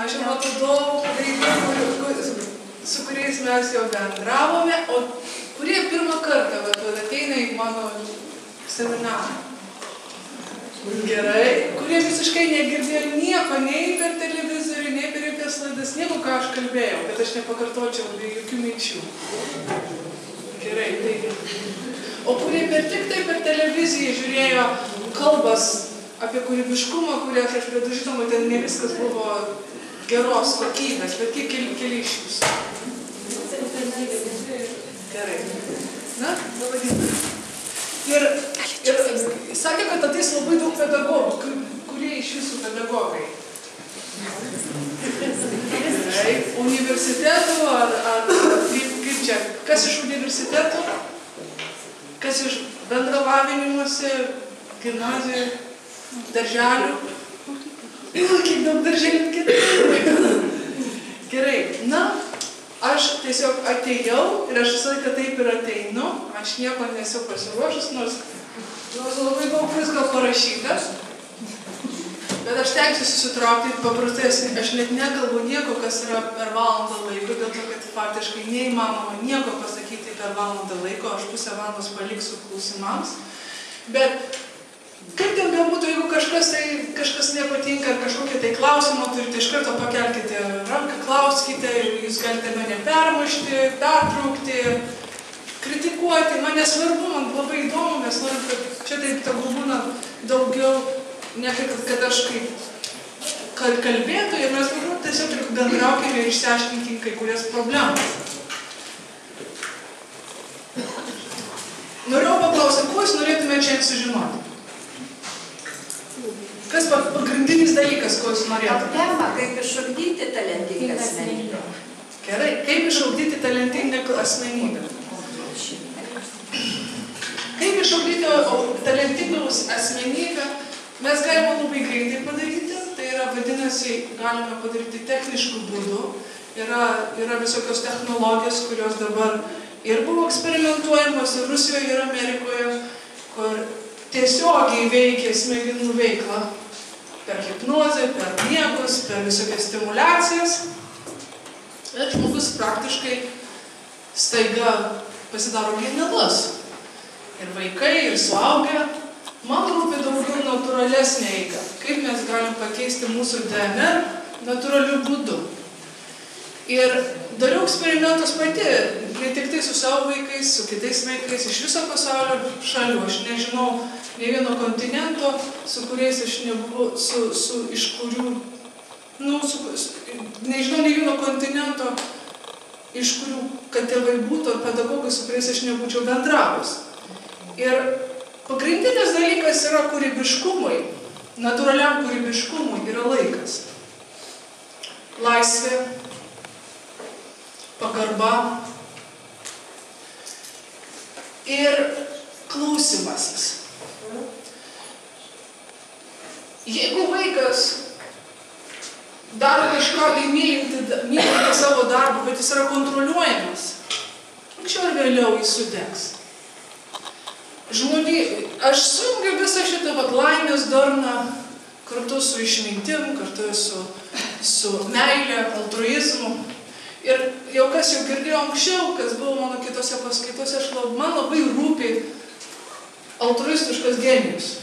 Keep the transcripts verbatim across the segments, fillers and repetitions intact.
Aš jau matau daug veidų, su kuriais mes jau bendravome, o kurie pirmą kartą vat, ateina į mano seminarą. Gerai, kurie visiškai negirdėjo nieko, nei per televizorių, nei per jokias laidas, nieko, ką aš kalbėjau, kad aš nepakartočiau be jokių minčių. Gerai, taigi. O kurie per tik tai per televiziją žiūrėjo kalbas apie kūrybiškumą, kurias aš vedu, žinoma, ten ne viskas buvo geros kokybės, bet kiek keli, keli iš jūsų. Gerai. Na, pavadinti. Ir, ir sakė, kad ateis labai daug pedagogų, kurie iš jūsų pedagogai. Gerai. Universitetų ar, ar kaip, kaip čia, kas iš universitetų, kas iš bendravavinimuose, gimnazijų, darželių. Kiek daug darželių kitai. Gerai, na, aš tiesiog atėjau ir aš visą laiką taip ir ateinu, aš nieko nesu pasiruošus, nors, nors labai daug visko parašytas, bet aš tenksiu susitraukti paprastai, aš net nekalbu nieko, kas yra per valandą laiko, dėl to, kad faktiškai neįmanoma nieko pasakyti per valandą laiko, aš pusę valandos paliksiu klausimams, bet kaip ten bebūtų, jeigu kažkas, tai, kažkas nepatinka ar kažkokie tai klausimą turite, iš karto pakelkite ranką, klauskite, jūs galite mane permušti, pertraukti, kritikuoti, man nesvarbu, man labai įdomu, mes norim, kad čia taip tegul būna daugiau, ne kad aš kaip kalbėtojai, mes tiesiog bendraukime ir išsiaiškinkime kai kurias problemas. Norėjau paklausyti, ko jūs norėtumėte šiandien sužinoti? Kas pagrindinis dalykas, ko jūs norėtumėte? Tema, kaip išugdyti talentingą asmenybę. Gerai, kaip išugdyti talentingą asmenybę? Kaip išugdyti talentingą asmenybę, mes galime labai greitai padaryti, tai yra, vadinasi, galime padaryti techniškų būdų, yra, yra visokios technologijos, kurios dabar ir buvo eksperimentuojamos ir Rusijoje, ir Amerikoje, kur tiesiogiai veikia smegenų veiklą per hipnozę, per miegus, per visokias stimulacijas. Ir žmogus praktiškai staiga pasidaro genialus. Ir vaikai, ir suaugę. Man rūpi daugiau natūralesnė eiga. Kaip mes galim pakeisti mūsų D N R natūraliu būdu. Ir dariau eksperimentus pati, ne tik tai su savo vaikais, su kitais vaikais, iš viso pasaulio šalių. Aš nežinau ne vieno kontinento, su kuriais aš nebuvau, su, su, iš kurių, nu, su, nežinau ne vieno kontinento, iš kurių, kad tėvai būtų, ar pedagogai, su kuriais aš nebūčiau bendravus. Ir pagrindinis dalykas yra kūrybiškumui, natūraliam kūrybiškumui yra laikas. Laisvė, pagarba ir klausimasis. Jeigu vaikas daro kažką mylinti savo darbą, bet jis yra kontroliuojamas, anksčiau ir vėliau jis sudegs. Žmonį, aš sujungiu visą šitą vat, laimės darną kartu su išmintim, kartu su, su meilė, altruizmu. Ir jau kas jau girdėjo anksčiau, kas buvo mano kitose paskaitose, aš lab, man labai rūpi altruistiškas genijus.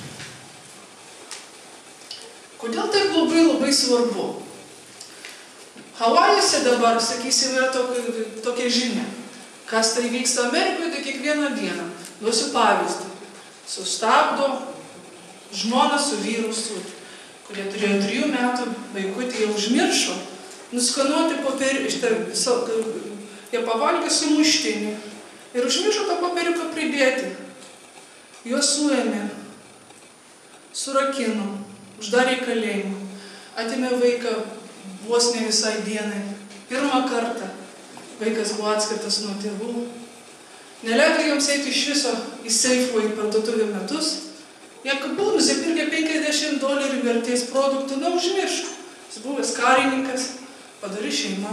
Kodėl taip labai labai svarbu? Havajuose dabar, sakysim, yra tokia, tokia žinia. Kas tai vyksta Amerikoje, tai kiekvieną dieną. Duosiu pavyzdį. Sustabdo žmoną su vyru, su, kurie turėjo trijų metų vaikutį, jau užmiršo. Nuskanuoti popierį, jie pavalgė sumuštinį ir užmiršo tą popieriuką pridėti. Juos suėmė, surakino, uždarė į kalėjimą, atėmė vaiką vos ne visai dienai. Pirmą kartą vaikas buvo atskirtas nuo tėvų. Neleido jiems eiti iš viso į seifų į parduotuvę metus. Jie buvo nusipirkę penkiasdešimt dolerių vertės produktų, na užmiršo. Jis buvęs karininkas. Padari šeima.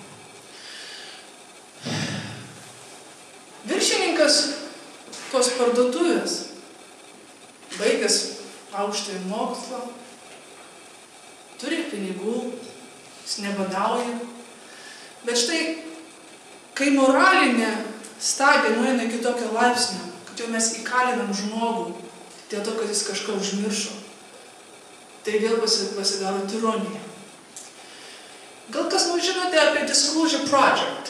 Viršininkas tos parduotuvės, baigęs aukštąjį mokslą, turi pinigų, jis nebadauja. Bet štai, kai moralinė stadija nueina iki tokio laipsnio, kad jau mes įkalinam žmogų dėl to, kad jis kažką užmiršo, tai vėl pasidaro tironija. Gal kas nors žinote apie Disclosure Project?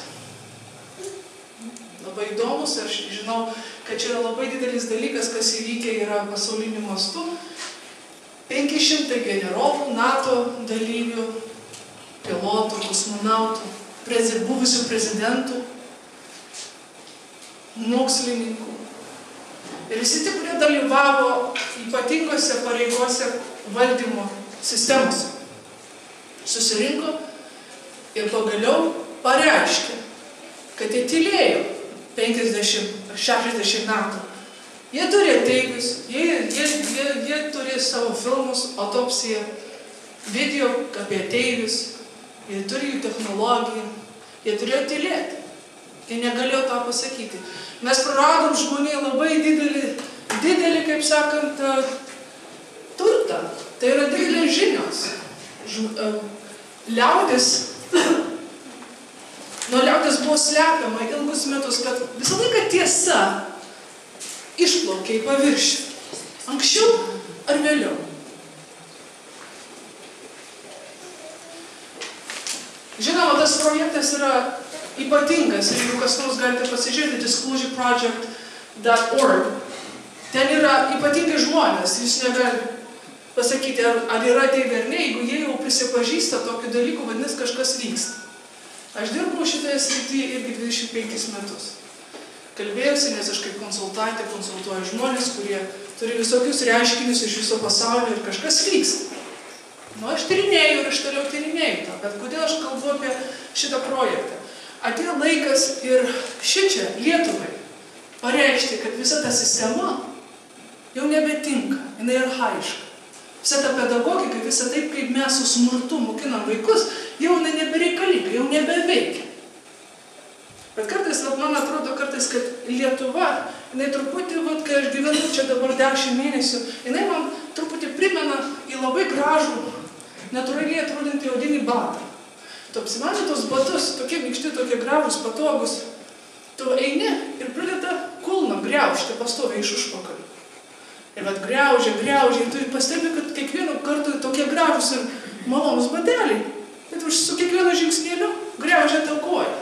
Labai įdomus, aš žinau, kad čia yra labai didelis dalykas, kas įvykę yra pasauliniu mastu. penki šimtai generolų, NATO dalyvių, pilotų, kosmonautų, prezi, buvusių prezidentų, mokslininkų. Ir visi tie, kurie dalyvavo ypatingose pareigose valdymo sistemose, susirinko ir pagaliau pareiškė, kad jie tylėjo penkiasdešimt ar šešiasdešimt metų. Jie turi ateivius, jie, jie, jie, jie turi savo filmus, autopsiją, video apie ateivius, jie turi jų technologiją, jie turėjo tylėti. Jie negalėjo tą pasakyti. Mes praradom žmonėje labai didelį, didelį, kaip sakant, turtą. Tai yra didelės žinios. Liaudis, nuo liaudis buvo slepiama ilgus metus, kad visą laiką tiesa išplaukia į paviršių. Anksčiau ar vėliau. Žinoma, tas projektas yra ypatingas. Ir jeigu kas nors galite pasižiūrėti disclosure project dot org, ten yra ypatingai žmonės. Jūs negali pasakyti, ar, ar yra ateiviai ar ne. Jeigu jie jau prisipažįsta tokių dalykų, vadinasi, kažkas vyksta. Aš dirbau šitoje srityje irgi dvidešimt penkis metus. Kalbėjausi, nes aš kaip konsultantė konsultuoju žmonės, kurie turi visokius reiškinius iš viso pasaulio ir kažkas vyksta. Nu, aš tyrinėjau ir aš toliau tyrinėjau tą, bet kodėl aš kalbu apie šitą projektą? Atėjo laikas ir šičia Lietuvai pareikšti, kad visa ta sistema jau nebetinka, jinai archaiška. Visa ta pedagogika, visa taip, kaip mes su smurtu mokinam vaikus, jau jinai nebereikalinga, jau nebeveikia. Bet kartais, man atrodo, kartais, kad Lietuva, jinai truputį, vat, kai aš gyvenu čia dabar dešimt mėnesių, jinai man truputį primena į labai gražų, natūraliai atrodantį odinį batą. Tu apsimanė tos batus, tokie minkšti, tokie gražūs, patogus. Tu eini ir pradeda kulną griaužti pastoviai iš užpakalio. Ir vat griaužia, griaužia, ir tu pastebi, kad kiekvienu kartu tokie gražūs ir malonus bateliai. Bet su kiekvienu žingsnėliu griaužia tau koją.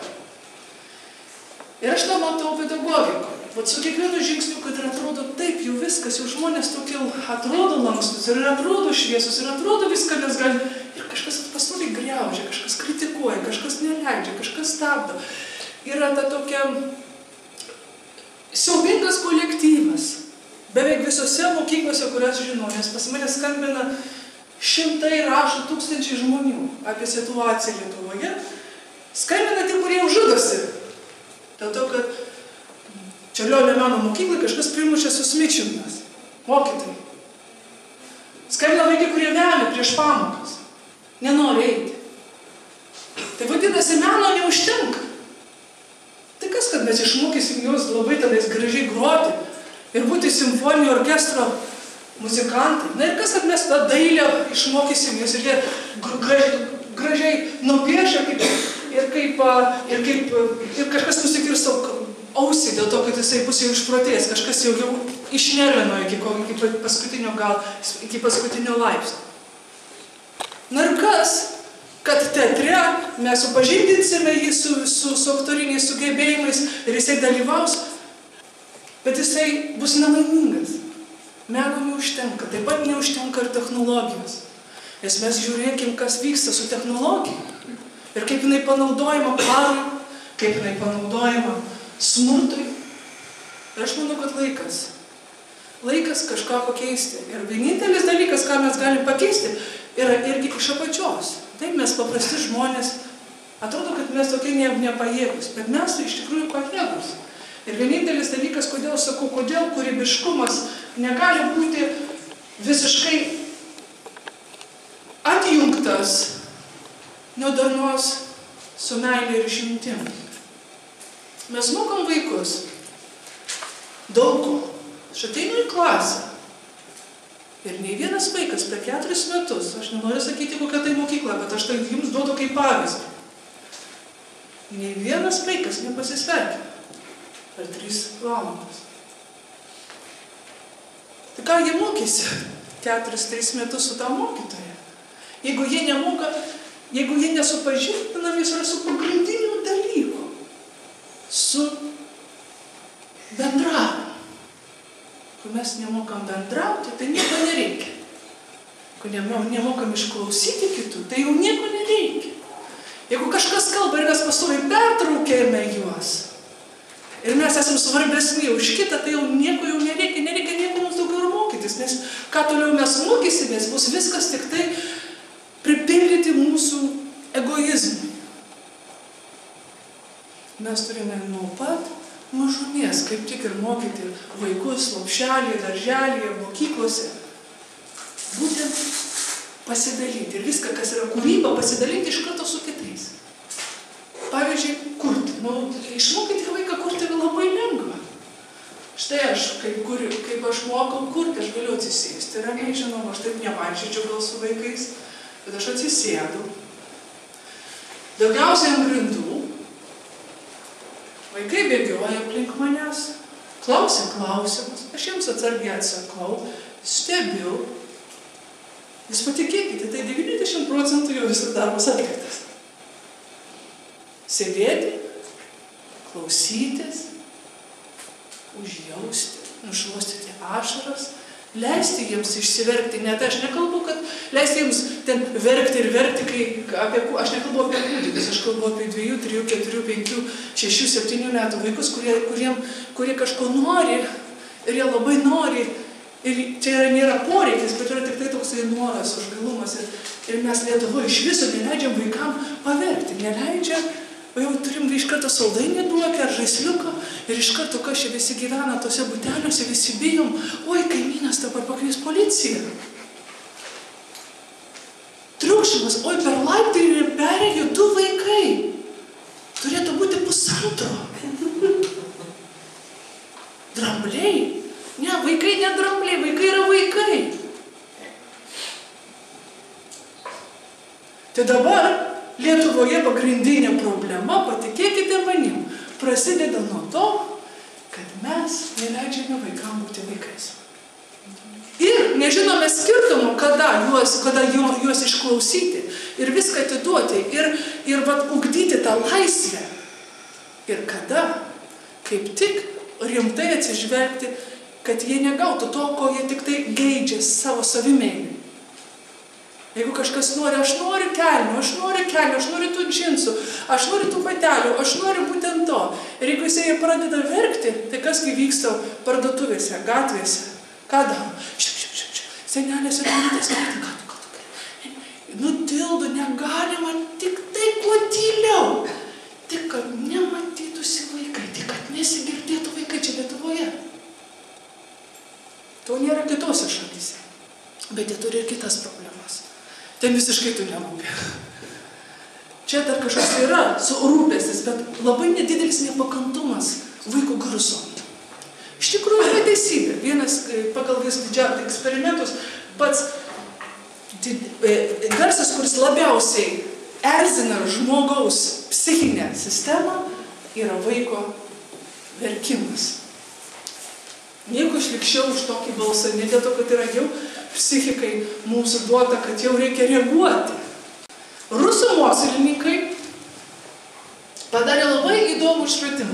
Ir aš tą matau pedagogikoje. Vat su kiekvienu žingsniu, kad ir atrodo taip, jau viskas, jau žmonės tokie atrodo lankstus, ir atrodo šviesus, ir atrodo viską mes galim. Ir kažkas pastoviai griaužia, kažkas kritikuoja, kažkas neleidžia, kažkas stabdo. Yra ta tokia siaubingas kolektyvas. Beveik visose mokyklose, kurias žinau, nes pas mane skambina šimtai, rašo tūkstančiai žmonių apie situaciją Lietuvoje. Skambina tie, kurie jau žudosi. Dėl to, kad Čiurlionio meno mokyklai kažkas primušė susmičintas. Mokytojai. Skambina vaikai, kurie vemia prieš pamokas. Nenori eiti. Tai vadinasi, meno neužtenka. Tai kas, kad mes išmokysim juos labai tenais gražiai groti ir būti simfoninio orkestro muzikantai. Na ir kas, kad mes tą dailę išmokysim juos ir jie gražiai, gražiai nupiešia kaip, ir, kaip, ir, kaip, ir kažkas nusikirsto ausį dėl to, kad jisai bus jau išprotėjęs, kažkas jau, jau išnervino iki, iki paskutinio gal, iki paskutinio laipsnio. Na ir kas, kad teatre mes supažindinsime jį su, su, su aktoriniais sugebėjimais ir jisai dalyvaus, bet jisai bus nelaimingas. Meno neužtenka, taip pat neužtenka ir technologijos. Nes mes žiūrėkim, kas vyksta su technologija. Ir kaip jinai panaudojama karui, kaip jinai panaudojama smurtui. Ir aš manau, kad laikas. Laikas kažką pakeisti. Ir vienintelis dalykas, ką mes galim pakeisti, yra irgi iš apačios. Taip, mes paprasti žmonės, atrodo, kad mes tokie ne, nepajėgus, bet mes iš tikrųjų pajėgus. Ir vienintelis dalykas, kodėl sakau, kodėl kūrybiškumas negali būti visiškai atjungtas nuo darnos su meilė ir išmintim. Mes mokom vaikus daug ko. Aš ateinu į klasę. Ir nei vienas vaikas per keturis metus, aš nenoriu sakyti, kokia tai mokykla, bet aš tai jums duodu kaip pavyzdį. Nei vienas vaikas nepasisveikina per tris valandas. Tai ką jie mokėsi keturis, tris metus su tą mokytoją? Jeigu jie nemoka, jeigu jie nesupažindinami su pagrindiniu dalyku, su bendravimu. Kai mes nemokam bendrauti, tai nieko nereikia. Kai nemokam išklausyti kitų, tai jau nieko nereikia. Jeigu kažkas kalba ir mes pastoviai pertraukėme juos, ir mes esame svarbesni už kitą, tai jau nieko jau nereikia, nereikia nieko mums daugiau ir mokytis, nes ką toliau mes mokysimės, bus viskas tik tai pripildyti mūsų egoizmui. Mes turime nuo pat mažumės, kaip tik ir mokyti vaikus lopšelėje, darželėje, mokyklose, būtent pasidalyti. Ir viską, kas yra kūryba, pasidalinti iš karto su kitais. Pavyzdžiui, kurti. Nu, išmokyti vaiką kurti labai lengva. Štai aš, kaip, kur, kaip aš mokau kurti, aš galiu atsisėsti. Ramiai, žinoma, aš taip nevančyčiau gal su vaikais, bet aš atsisėdu. Daugiausiai ant grindų. Vaikai bėgioja aplink manęs, klausia klausimus, aš jiems atsargiai atsakau, stebiu. Jūs patikėkite, tai devyniasdešimt procentų jau visas darbas atliktas. Sėdėti, klausytis, užjausti, nušluostyti ašaras, leisti jiems išsiverkti. Net aš nekalbu, kad leisti jiems ten verkti ir verkti, kai apie, aš nekalbu apie kūdikius, aš kalbu apie dviejų, trijų, keturių, penkių, šešių, septynių metų vaikus, kurie, kurie, kurie kažko nori ir jie labai nori. Ir čia nėra poreikis, bet yra tik tai toksai noras, užgalumas. Ir, ir mes Lietuvoje iš viso neleidžiam vaikam paverkti, neleidžiam. O jau turim iš karto saldainį duoti ar žaisliuką ir iš karto, kas čia visi gyvena tose buteliuose, visi bijom, oi, kaimynas dabar pakvies policiją. Triukšmas, oi, per laiptinę perėjo du vaikai. Turėtų būti pusantro. Drambliai? Ne, vaikai ne drambliai, vaikai yra vaikai. Tai dabar Lietuvoje pagrindinė problema, patikėkite manim, prasideda nuo to, kad mes neleidžiame vaikams būti vaikais. Ir nežinome skirtumų, kada juos, kada juos išklausyti ir viską atiduoti ir, ir vat, ugdyti tą laisvę. Ir kada, kaip tik rimtai atsižvelgti, kad jie negautų to, ko jie tik tai geidžia savo savimeilį. Jeigu kažkas nori, aš noriu kelnių, aš noriu kelnių, aš noriu tų džinsų, aš noriu tų batelių, aš noriu būtent to. Ir jeigu jisai pradeda verkti, tai kas kai vyksta parduotuvėse, gatvėse, ką daro? Šiup, šiup, šiup, šiup. Senelės ir minutės, ką tu, ką tu, ką tu. Nutildo, negalima, tik tai kuo tyliau. Tik, kad nematytųsi vaikai, tik, kad nesigirdėtų vaikai čia Lietuvoje. To nėra kitose šalyse, bet jie turi ir kitas problemas. Ten visiškai tu nerūpė. Čia dar kažkas yra su rūpestis, bet labai nedidelis nepakantumas vaikų garsom. Iš tikrųjų yra teisybė. Vienas pagal vis didžiausius eksperimentus pats did, e, garsas, kuris labiausiai erzina žmogaus psichinę sistemą, yra vaiko verkimas. Nieko išlikščiau už tokį balsą, ne dėl to, kad yra jau psichikai mūsų duota, kad jau reikia reaguoti. Rusų mokslininkai padarė labai įdomų išradimą.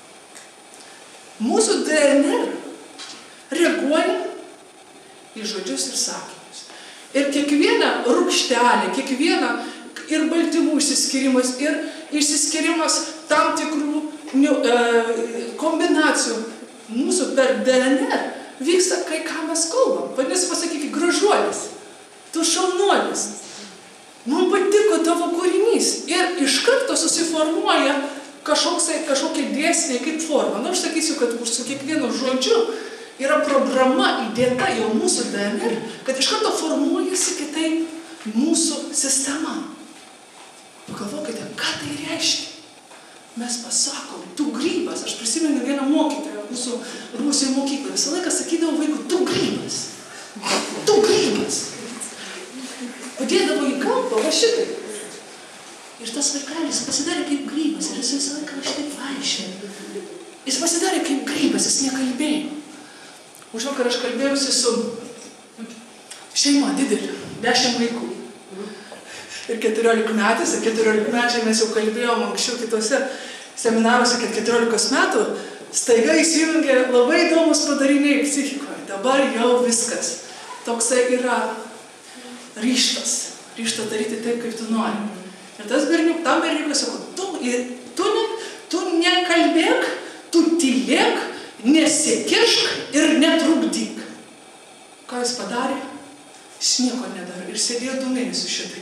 Mūsų D N R reaguoja į žodžius ir sakinius. Ir kiekviena rūgštelė, kiekviena ir baltymų išsiskirimas, ir išsiskirimas tam tikrų e, kombinacijų mūsų per D N R vyksta, kai ką mes kalbam. Vadinasi, pasakykit, gražuolis, tu šaunuolis, mums patiko tavo kūrinys. Ir iš karto susiformuoja kažkokie dėsniai kaip forma. Na, aš sakysiu, kad su kiekvienu žodžiu yra programa įdėta jau mūsų D N R, kad iš karto formuojasi kitaip mūsų sistema. Pagalvokite, ką tai reiškia. Mes pasakom, tu grybas. Aš prisimenu vieną mokytoją mūsų Rusijos mokykloje. Visą laiką sakydavo vaikų, tu grybas. Tu grybas. Padėdavo į kampą, va šitai. Ir tas vaikelis pasidarė kaip grybas ir jis visą laiką šitaip vaikščiojo. Jis pasidarė kaip grybas, jis nekalbėjo. Užvakar aš kalbėjausi su šeima didelė, dešimt vaikų. Ir keturiolikmetis, ir keturiolikmečiai mes jau kalbėjom anksčiau kitose seminaruose, kad keturiolikos metų staiga įsijungė labai įdomus padariniai psichikoje. Dabar jau viskas. Toksai yra ryžtas. Ryžtas daryti taip, kaip tu nori. Ir tas berniuk, tam berniukas sako, tu, tu, ne, tu nekalbėk, tu tylėk, nesikišk ir netrukdyk. Ką jis padarė? Jis nieko nedarė ir sėdėjo du mėnesius šitai.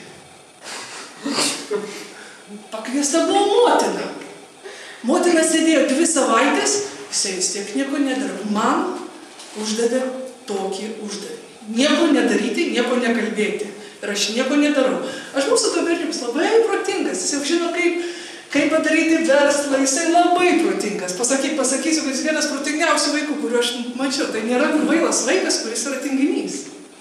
Pakviesta buvo motina. Motina sėdėjo dvi savaitės, jisai vis tiek nieko nedarė. Man uždavė tokį uždavinį. Nieko nedaryti, nieko nekalbėti. Ir aš nieko nedarau. Aš mūsų to berniukas labai protingas. Jis jau žino, kaip, kaip padaryti verslą. Jisai labai protingas. Pasakyk, pasakysiu, kad jis vienas protingiausių vaikų, kuriuo aš mačiau. Tai nėra kvailas vaikas, kuris yra tinginys.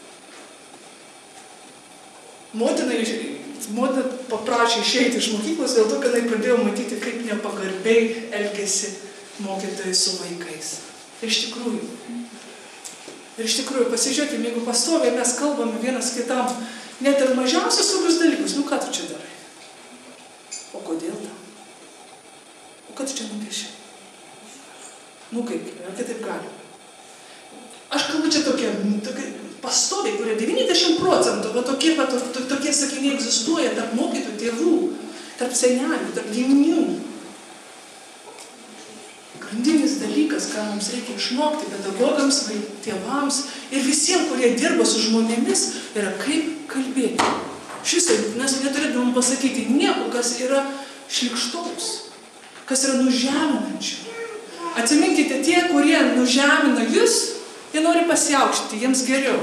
Motina, motina paprašė išeiti iš mokyklos dėl to, kad jinai pradėjo matyti, kaip nepagarbiai elgėsi mokytojai su vaikais. Ir iš tikrųjų, ir iš tikrųjų, pasižiūrėkime, jeigu pastoviai mes kalbame vienas kitam, net ir mažiausius tokius dalykus, nu ką tu čia darai? O kodėl tam? O ką tu čia nupieši? Nu kaip, ar kitaip gali? Aš kalbu čia tokie, tokie pastoviai, kurie devyniasdešimt procentų, va tokie, va, to, to, tokie sakiniai egzistuoja tarp mokytojų, tėvų, tarp senelių, tarp giminių. Grandinis dalykas, ką mums reikia išmokti pedagogams, tėvams ir visiems, kurie dirba su žmonėmis, yra kaip kalbėti. Šisai, mes neturėtumėm pasakyti nieko, kas yra šlikštaus, kas yra nužeminančio. Atsiminkite, tie, kurie nužemina jūs, jie nori pasiaukšti, jiems geriau.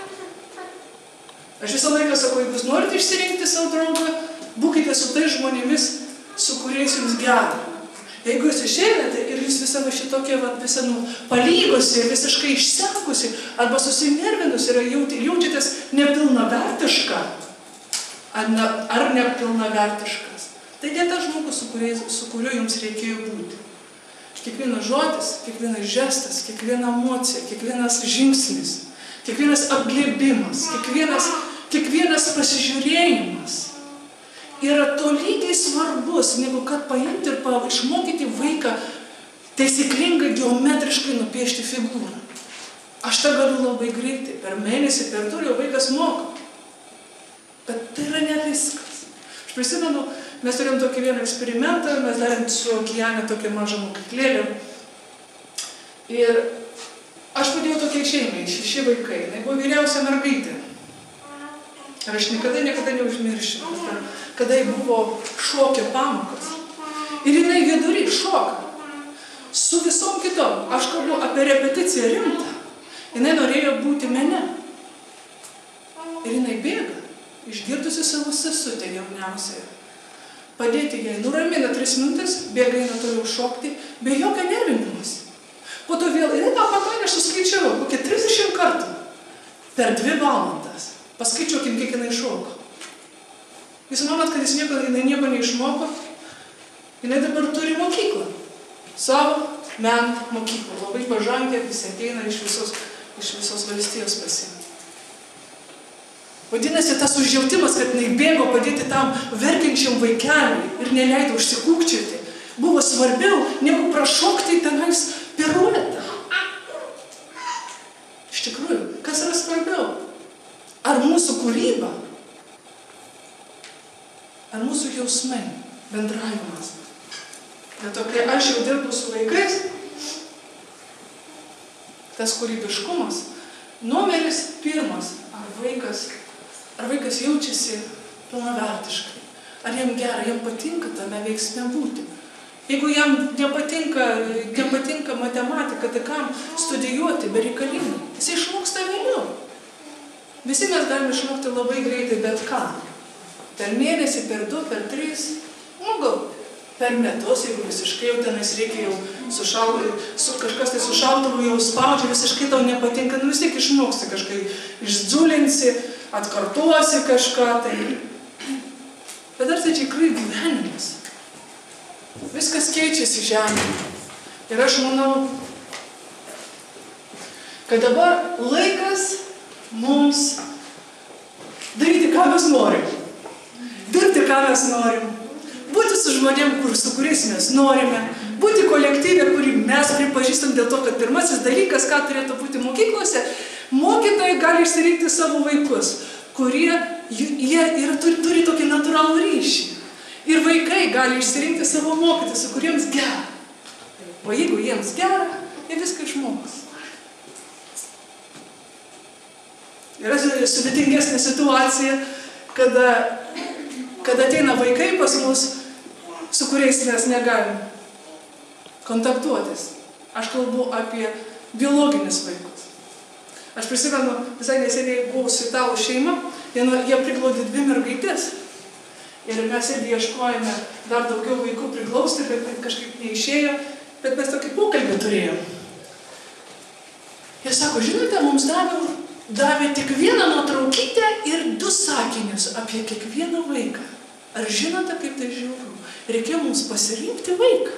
Aš visą laiką sakau, jeigu jūs norite išsirinkti savo draugą, būkite su tais žmonėmis, su kuriais jums gera. Jeigu jūs išeinate ir jūs visą šitokie, va, visą nu, palygosi, visiškai išsekusi, arba susinervinusi ir jaučiatės nepilnavertiška, ar, ne, ar nepilnavertiškas, tai ne tas žmogus, su, kuriais, su kuriuo jums reikėjo būti. Kiekvienas žodis, kiekvienas žestas, kiekviena emocija, kiekvienas žingsnis, kiekvienas apglėbimas, kiekvienas, kiekvienas pasižiūrėjimas yra tolygiai svarbus, negu kad paimti ir pa, išmokyti vaiką taisyklingai, geometriškai nupiešti figūrą. Aš tą galiu labai greitai, per mėnesį, per du, jau vaikas moka. Bet tai yra ne viskas. Aš prisimenu, mes turėjom tokį vieną eksperimentą, mes darėm su Kijane tokią mažą mokyklėlę. Ir aš padėjau tokiai šeimai, šeši vaikai. Jis buvo vyriausia mergaitė. Ir aš niekada, niekada neužmiršiu, kada jis buvo šokio pamokas. Ir jinai vidury šoka. Su visom kitom. Aš kalbu apie repeticiją rimtą. Jinai norėjo būti mene. Ir jinai bėga, išgirdusi savo sesutę jauniausiąją. Padėti jai, nuramina tris minutės, bėga eina toliau šokti, be jokio nervinimas. Po to vėl, ir tą pakanę aš suskaičiavau, kokie trisdešimt kartų per dvi valandas. Paskaičiuokim, kiek jinai šoka. Jūs manot, kad jis nieko, jinai nieko neišmoko? Jinai dabar turi mokyklą. Savo men mokyklą. Labai pažangė, visi ateina iš visos, iš visos valstijos pasiimti. Vadinasi, tas užjautimas, kad jinai bėgo padėti tam verkiančiam vaikeliui ir neleido užsikūkčioti, buvo svarbiau, negu prašokti tenais piruetą. Iš tikrųjų, kas yra svarbiau? Ar mūsų kūryba? Ar mūsų jausmai, bendravimas? Bet to, kai aš jau dirbu su vaikais, tas kūrybiškumas, numeris pirmas, ar vaikas Ar vaikas jaučiasi pilnavertiškai? Ar jam gera, jam patinka tame veiksme būti? Jeigu jam nepatinka, nepatinka matematika, tai kam studijuoti bereikalingai? Jis išmoksta vėliau. Visi mes galime išmokti labai greitai bet ką. Per mėnesį, per du, per tris, nu gal per metus, jeigu visiškai jau tenais reikia jau sušal, su, kažkas tai su šautuvu jau spaudžia, visiškai tau nepatinka, nu vis tiek išmoksti kažkai, išdzulinsi, atkartuosi kažką, tai... Bet ar tai tikrai gyvenimas? Viskas keičiasi žemėje. Ir aš manau, kad dabar laikas mums daryti, ką mes norim. Dirbti, ką mes norim. Būti su žmonėm, kur, su kuriais mes norime. Būti kolektyve, kurį mes pripažįstam dėl to, kad pirmasis dalykas, ką turėtų būti mokyklose, mokytojai gali išsirinkti savo vaikus, kurie jie yra, turi, turi tokį natūralų ryšį. Ir vaikai gali išsirinkti savo mokytojus, su kuriems gera. O jeigu jiems gera, jie viską išmoks. Yra sudėtingesnė situacija, kada, kada ateina vaikai pas mus, su kuriais mes negalim kontaktuotis. Aš kalbu apie biologinius vaikus. Aš prisimenu, visai neseniai buvau su italų šeima, jie priglaudė dvi mergaitės. Ir mes irgi ieškojame dar daugiau vaikų priglausti, bet kažkaip neišėjo, bet mes tokį pokalbį turėjom. Jie sako, žinote, mums davė, davė tik vieną nuotraukytę ir du sakinius apie kiekvieną vaiką. Ar žinote, kaip tai žiūriu? Reikėjo mums pasirinkti vaiką.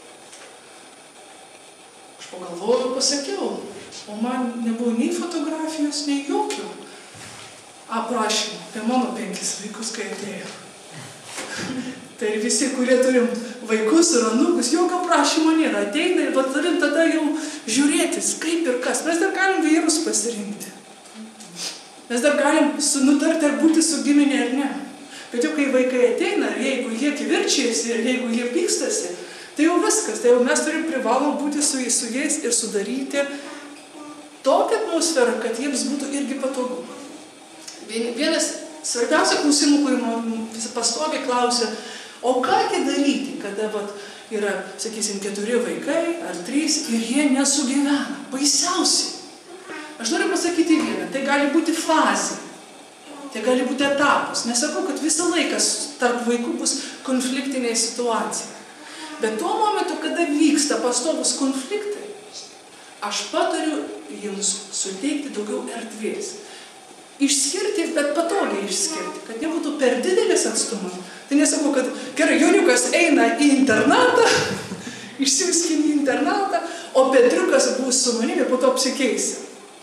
Aš pagalvojau, pasakiau, o man nebuvo nei fotografijos, nei jokio aprašymų apie mano penkis vaikus, kai atėjo. Tai visi, kurie turim vaikus ir anūkus, jokio aprašymo nėra. Ateina ir turim tada jau žiūrėtis, kaip ir kas. Mes dar galim vyrus pasirinkti. Mes dar galim nutarti, ar būti su giminė ar ne. Bet jau kai vaikai ateina, ir jeigu jie kivirčiasi, ir jeigu jie pykstasi, tai jau viskas. Tai jau mes turim privalom būti su, su jais ir sudaryti tokią atmosferą, kad jiems būtų irgi patogu. Vienas svarbiausia klausimų, kurį man pastoviai klausia, o kągi daryti, kada vat, yra, sakysim, keturi vaikai ar trys ir jie nesugyvena. Baisiausiai. Aš noriu pasakyti vieną, tai gali būti fazė, tai gali būti etapas. Nesakau, kad visą laiką tarp vaikų bus konfliktinė situacija. Bet tuo momentu, kada vyksta pastovus konfliktai, aš patariu jums suteikti daugiau erdvės. Išskirti, bet patogiai išskirti, kad nebūtų per didelis atstumas. Tai nesakau, kad gerai, Joniukas eina į internatą, išsiųskim į internatą, o Petriukas bus su manimi, po to apsikeisi.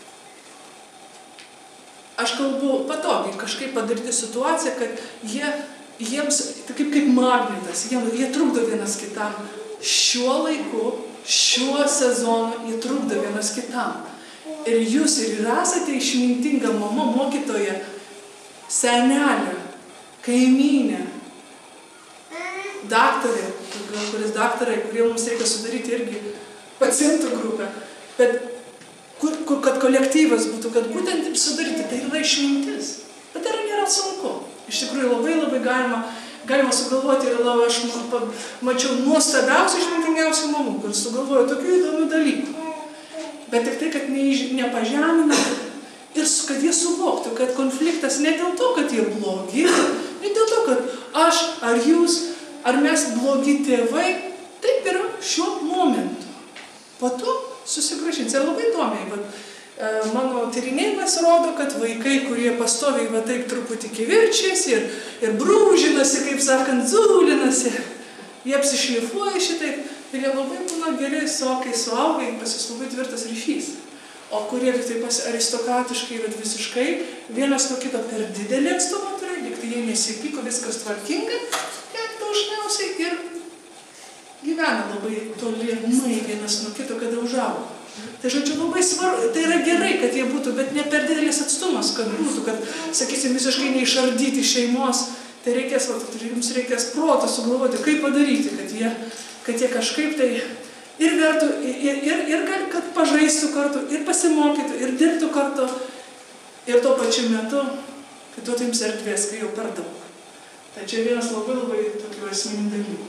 Aš kalbu patogiai, kažkaip padaryti situaciją, kad jie, jiems, tai kaip, kaip magnetas, jie, jie trukdo vienas kitam. Šiuo laiku, šiuo sezonu jie trukdo vienas kitam. Ir jūs ir esate išmintinga mama, mokytoja, senelė, kaimynė, daktarė, kuris daktarai, kurie mums reikia sudaryti irgi pacientų grupę, bet kur, kur, kad kolektyvas būtų, kad būtent sudaryti, tai yra išmintis. Bet tai nėra sunku. Iš tikrųjų labai labai galima, galima sugalvoti ir labai aš mačiau nuostabiausių išmintingiausių mamų, kur sugalvojo tokių įdomių dalykų. Bet tik tai, kad nepažemina ir kad jie suvoktų, kad konfliktas ne dėl to, kad jie blogi, ne dėl to, kad aš ar jūs, ar mes blogi tėvai, taip yra šiuo momentu. Po to susigrąžins. Ir labai įdomiai, bet mano tyrinėjimas rodo, kad vaikai, kurie pastoviai va taip truputį kivirčiasi ir, ir brūžinasi, kaip sakant, zulinasi, jie apsišlifuoja šitaip. Ir jie labai būna geri sokai suaugai, pas jis labai tvirtas ryšys. O kurie taip aristokratiškai, bet visiškai, vienas nuo kito per didelį atstumą turi, lyg tai jie nesipyko, viskas tvarkinga, jie dažniausiai ir gyvena labai tolimai vienas nuo kito, kada užaugo. Tai žodžiu, labai svarbu, tai yra gerai, kad jie būtų, bet ne per didelis atstumas, kad būtų, kad, sakysim, visiškai neišardyti šeimos, tai reikės, va, jums reikės proto sugalvoti, kaip padaryti, kad jie kad jie kažkaip tai ir vertų, ir, ir, ir kad pažaistų kartu, ir pasimokytų, ir dirbtų kartu, ir tuo pačiu metu, kad duotų jums erdvės, kai jau per daug. Tai čia vienas labai labai tokių esminių dalykų.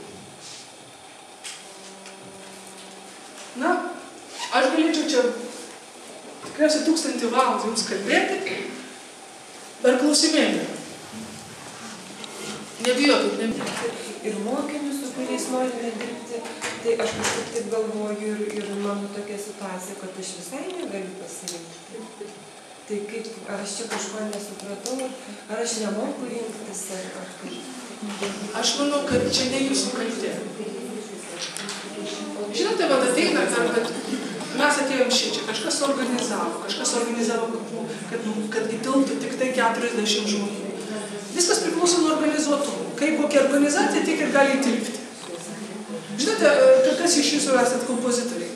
Na, aš galėčiau čia tikriausiai tūkstantį valandų jums kalbėti, bet klausimėlį. Nebijokit, nebijokit. Ir mokinius, su kuriais norime dirbti, tai aš kažkaip taip galvoju ir, ir mano tokia situacija, kad aš visai negaliu pasirinkti. Tai kaip, ar aš čia kažko nesupratau, ar aš nemoku rinktis, ar, ar kaip? Aš manau, kad čia ne jūsų kaltė. Žinote, vad ateina, kad mes atėjom šį, čia kažkas organizavo, kažkas organizavo, kad, kad įtilptų tik tai keturiasdešimt žmonių. Viskas priklauso nuo organizuotumų. Kaip kokia organizacija, tik ir gali įtilpti. Žinote, kas iš jūsų esat kompozitoriai?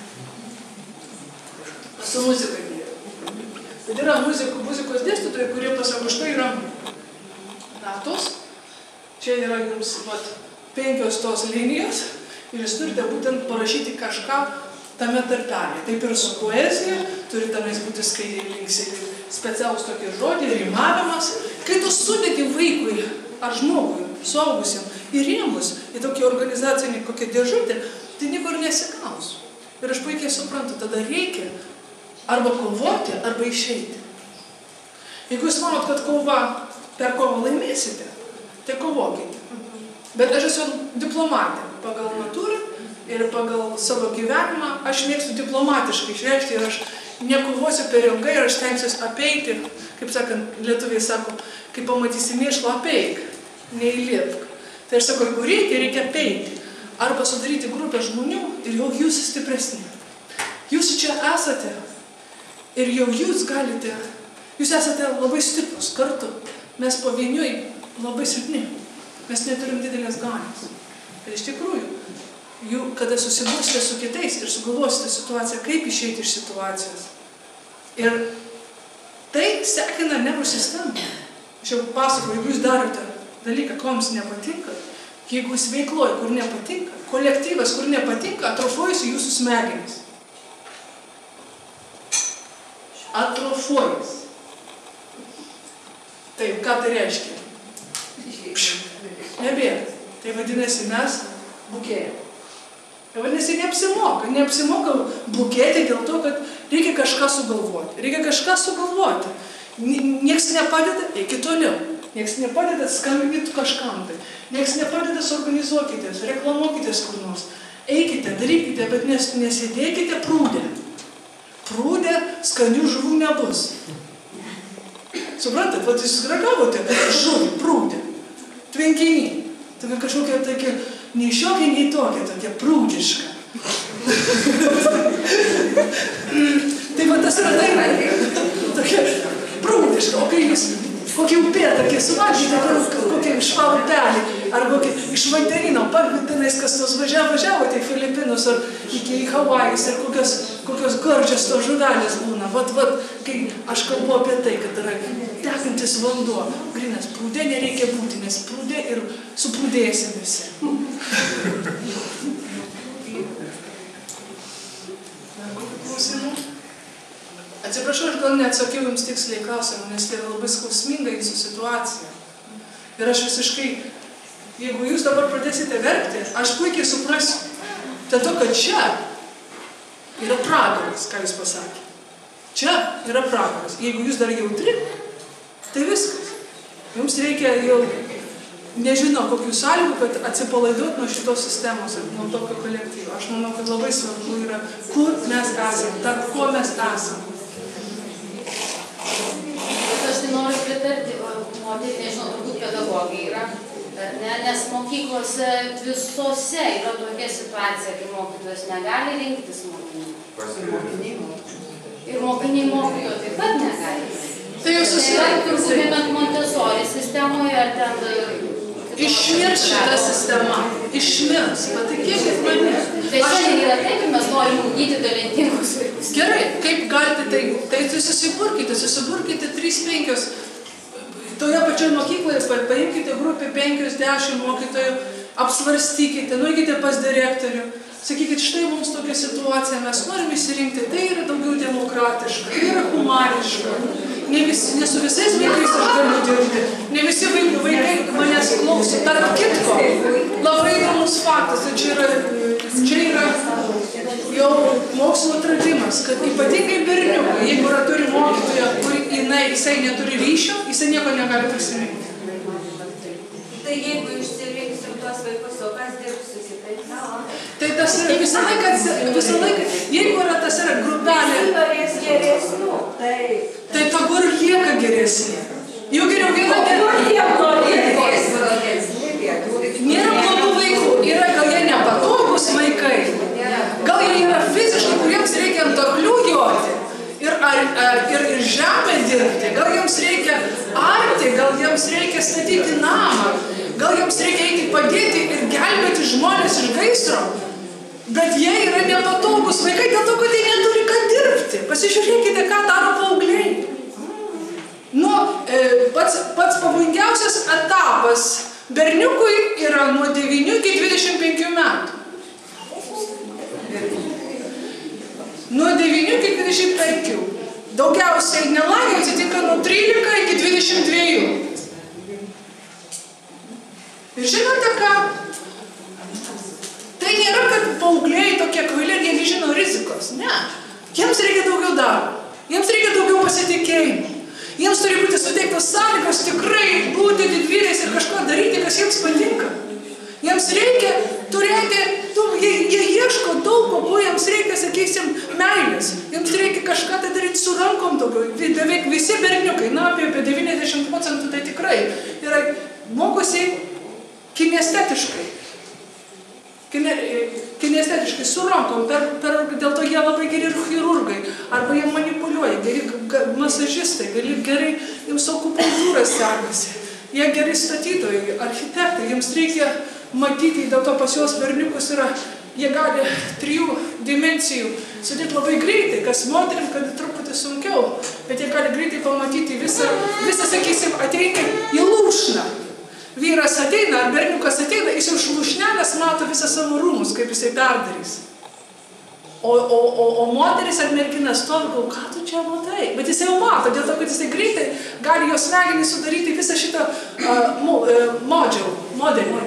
Su muzika dėja. Tai yra muziko, muzikos dėstytojai, kurie pasako, štai yra natos, čia yra jums vat, penkios tos linijos ir jūs turite būtent parašyti kažką tame tarpelį. Taip ir su poezija, turi tenais būti skaidriai linksėti specialus tokie žodžiai, rimavimas. Kai tu sudėti vaikui ar žmogui, suaugusiam, į rėmus, į tokį organizacinį kokią dėžutę, tai niekur nesigaus. Ir aš puikiai suprantu, tada reikia arba kovoti, arba išeiti. Jeigu jūs manot, kad kova per kovą laimėsite, tai kovokite. Bet aš esu diplomatė pagal natūrą ir pagal savo gyvenimą. Aš mėgstu diplomatiškai išreikšti ir aš nekovosiu per ilgai ir aš stengsiuosi apeiti, kaip sakant, lietuviai sako, kai pamatysi mėšlą, apeik, neįlipk. Tai aš sakau, jeigu reikia, reikia apeiti. Arba sudaryti grupę žmonių ir jau jūs stipresni. Jūs čia esate ir jau jūs galite, jūs esate labai stiprus kartu. Mes pavieniui labai silpni. Mes neturim didelės galios. Bet iš tikrųjų, jų, kada susibursite su kitais ir sugalvosite situaciją, kaip išeiti iš situacijos. Ir tai sekina nervų sistemą. Aš jau pasakoju, jeigu jūs darote dalyką, ko jums nepatinka, jeigu jūs veikloja, kur nepatinka, kolektyvas, kur nepatinka, atrofuojasi jūsų smegenys. Atrofuojas. Taip, ką tai reiškia? Nebėra. Tai vadinasi, mes bukėjame. Tai vadinasi, neapsimoka. Neapsimoka bukėti dėl to, kad reikia kažką sugalvoti. Reikia kažką sugalvoti. Niekas nepadeda, eikit toliau. Niekas nepadeda, skambinkit kažkam tai. Niekas nepadeda, suorganizuokitės, reklamuokitės kur nors. Eikite, darykite, bet nes, nesėdėkite prūdę. Prūdę skanių žuvų nebus. Suprantat, vat jūs ragavote žuvį, prūdę. Tvenkiniai. Tokia kažkokia tokia, nei šiokia, nei tokia, tokia prūdžiška. Tai va tas yra tai, tokia prūdiška. O kai jūs kokį upėtakį suvalgyti, kokį švalų pelį, ar kokį iš vandenino, pagrintinais, kas tos važiavo, važiavote į Filipinus, ar iki Havajus, ir kokios, kokios gardžios tos žuvelės būna. Vat, vat, kai aš kalbu apie tai, kad yra tekantis vanduo, grinas, prūdė nereikia būti, nes prūdė ir suprūdėsi visi. Klausimų? Atsiprašau, aš gal neatsakiau jums tiksliai klausimą, nes tai yra labai skausminga jūsų situacija. Ir aš visiškai, jeigu jūs dabar pradėsite verkti, aš puikiai suprasiu. Dėl to, kad čia yra pragaras, ką jūs pasakėte. Čia yra pragaras. Jeigu jūs dar jautri, tai viskas. Jums reikia jau, nežinau, kokių sąlygų, kad atsipalaiduot nuo šitos sistemos ir nuo tokio kolektyvo. Aš manau, kad labai svarbu yra, kur mes esame, tarp ko mes esame. Aš tai noriu pritarti, moterį, nežinau, turbūt pedagogai yra, ne, nes mokyklose visose yra tokia situacija, kai mokytojas negali rinktis mokinių. Ir mokiniai mokytojo taip pat negali. Tai jau susirankti. Turbūt nebent Montessori sistemoje ar ten... Išmirs šitą sistemą. Išmirs. Patikėkit mane. Tai šiandien yra taip, mes norim ugdyti talentingus vaikus. Gerai, kaip galite tai, tai susiburkite, susiburkite trys penkios. Toje pačioje mokykloje paimkite grupę penkios dešimt mokytojų, apsvarstykite, nueikite pas direktorių. Sakykit, štai mums tokia situacija, mes norim įsirinkti, tai yra daugiau demokratiška, tai yra humaniška. Ne, vis, ne su visais vaikais aš galiu dirbti, ne visi vaikai, vaikai manęs klauso. Tarp kitko, labai įdomus faktas, tai čia yra, čia yra jau mokslo atradimas, kad ypatingai berniukai, jeigu yra turi mokytoją, jinai, jisai neturi ryšio, jisai nieko negali prisiminti. Tai jeigu išsirinksim tuos vaikus, o kas dirbs su kitais. Tai tas yra visą laiką, visą laiką, jeigu yra tas yra grupelė, Visi norės geresnių. Taip. tai tegu ir lieka geresnė. Jau geriau viena nėra blogų vaikų, yra gal jie nepatogus vaikai, gal jie yra fiziškai, kuriems reikia ant arklių joti ir, ar, ar, ir, ir žemę dirbti, gal jiems reikia arti, gal jiems reikia statyti namą, gal jiems reikia eiti padėti ir gelbėti žmonės iš gaisro, bet jie yra nepatogus vaikai, dėl to, kad jie neturi ką dirbti. Pasižiūrėkite, ką daro paaugliai. Nu, e, pats, pats pavojingiausias etapas berniukui yra nuo devynių iki dvidešimt penkių metų. Nuo devynių iki dvidešimt penkių. Daugiausiai nelaimė atsitinka nuo trylika iki dvidešimt dviejų. Ir žinote ką? Tai nėra, kad paaugliai tokie kvaili ir jie nežino rizikos. Ne. Jiems reikia daugiau darbo. Jiems reikia daugiau pasitikėjimo. Jiems turi būti suteiktos sąlygos tikrai būti didvyriais ir kažko daryti, kas jiems patinka. Jiems reikia turėti, tu, jie, jie ieško daug, ko jiems reikia, sakysim, meilės. Jiems reikia kažką tai daryti su rankom daugiau. Beveik visi berniukai, na, apie, apie devyniasdešimt procentų tai tikrai, yra mokosi kinestetiškai. Kine, kinestetiškai, su rankom, per, per, dėl to jie labai geri chirurgai, arba jie manipuliuoja, geri masažistai, gali gerai, jiems akupunktūras sekasi, jie geri statytojai, architektai, jiems reikia matyti, dėl to pas juos berniukus yra, jie gali trijų dimensijų sudėti labai greitai, kas moterim, kad truputį sunkiau, bet jie gali greitai pamatyti visą, visą sakysim, ateina į lūšną. Vyras ateina, ar berniukas ateina, jis jau šlušnelės mato visą savo rūmus, kaip jisai perdarys. O, o, o, o moteris ar mergina stovi, gal, ką tu čia matai? Bet jis jau mato, dėl to, kad jisai greitai gali jos smegenį sudaryti visą šitą uh, mo, uh, modžiau, modelį.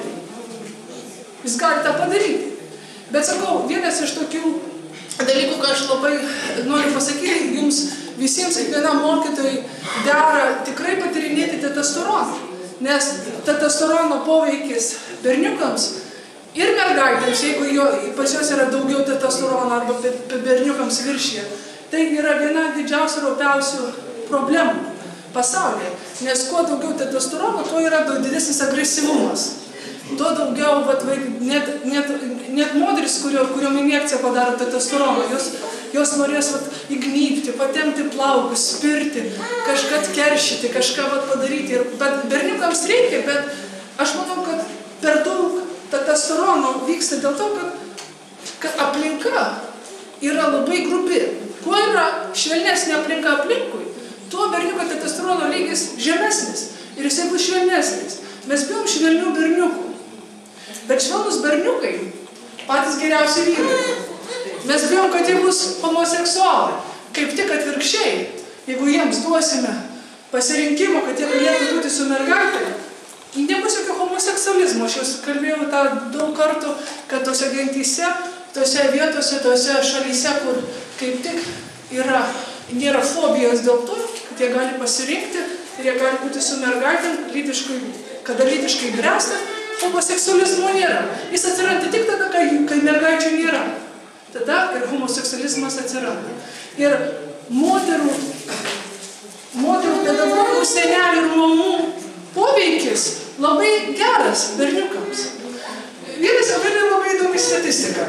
Jis gali tą padaryti. Bet sakau, vienas iš tokių dalykų, ką aš labai noriu pasakyti, jums visiems, kiekvienam mokytojui dera tikrai patyrinėti testosteroną. Nes testosterono poveikis berniukams ir mergaitėms, jeigu jo, pas juos yra daugiau testosterono arba berniukams viršyje, tai yra viena didžiausių ir opiausių problemų pasaulyje. Nes kuo daugiau testosterono, tuo yra daug didesnis agresyvumas. Tuo daugiau, vat, net, net, net moteris, kurio, kuriom injekcija padaro testosterono, jos, jos norės vat, įgnypti, patempti plaukus, spirti, kažką atkeršyti, kažką vat, padaryti. Ir, bet berniukams reikia, bet aš manau, kad per daug testosterono vyksta dėl to, kad, kad aplinka yra labai grubi. Kuo yra švelnesnė aplinka aplinkui, tuo berniuko testosterono lygis žemesnis ir jisai bus švelnesnis. Mes bijom švelnių berniukų. Bet švelnus berniukai patys geriausi vyrai. Mes bijom, kad jie bus homoseksualai. Kaip tik atvirkščiai. Jeigu jiems duosime pasirinkimo, kad jie galėtų būti su mergaitė, nebus jokio homoseksualizmo. Aš jau kalbėjau tą daug kartų, kad tose gentyse, tose vietose, tose šalyse, kur kaip tik yra, nėra fobijos dėl to, kad jie gali pasirinkti ir jie gali būti su mergaitėm, lytiškai, kada lytiškai bręsta, homoseksualizmo nėra. Jis atsiranda tik tada, kai, kai mergaičių nėra. Tada ir homoseksualizmas atsiranda. Ir moterų, moterų pedagogų, senelių ir mamų poveikis labai geras berniukams. Vienas labai labai įdomi statistika.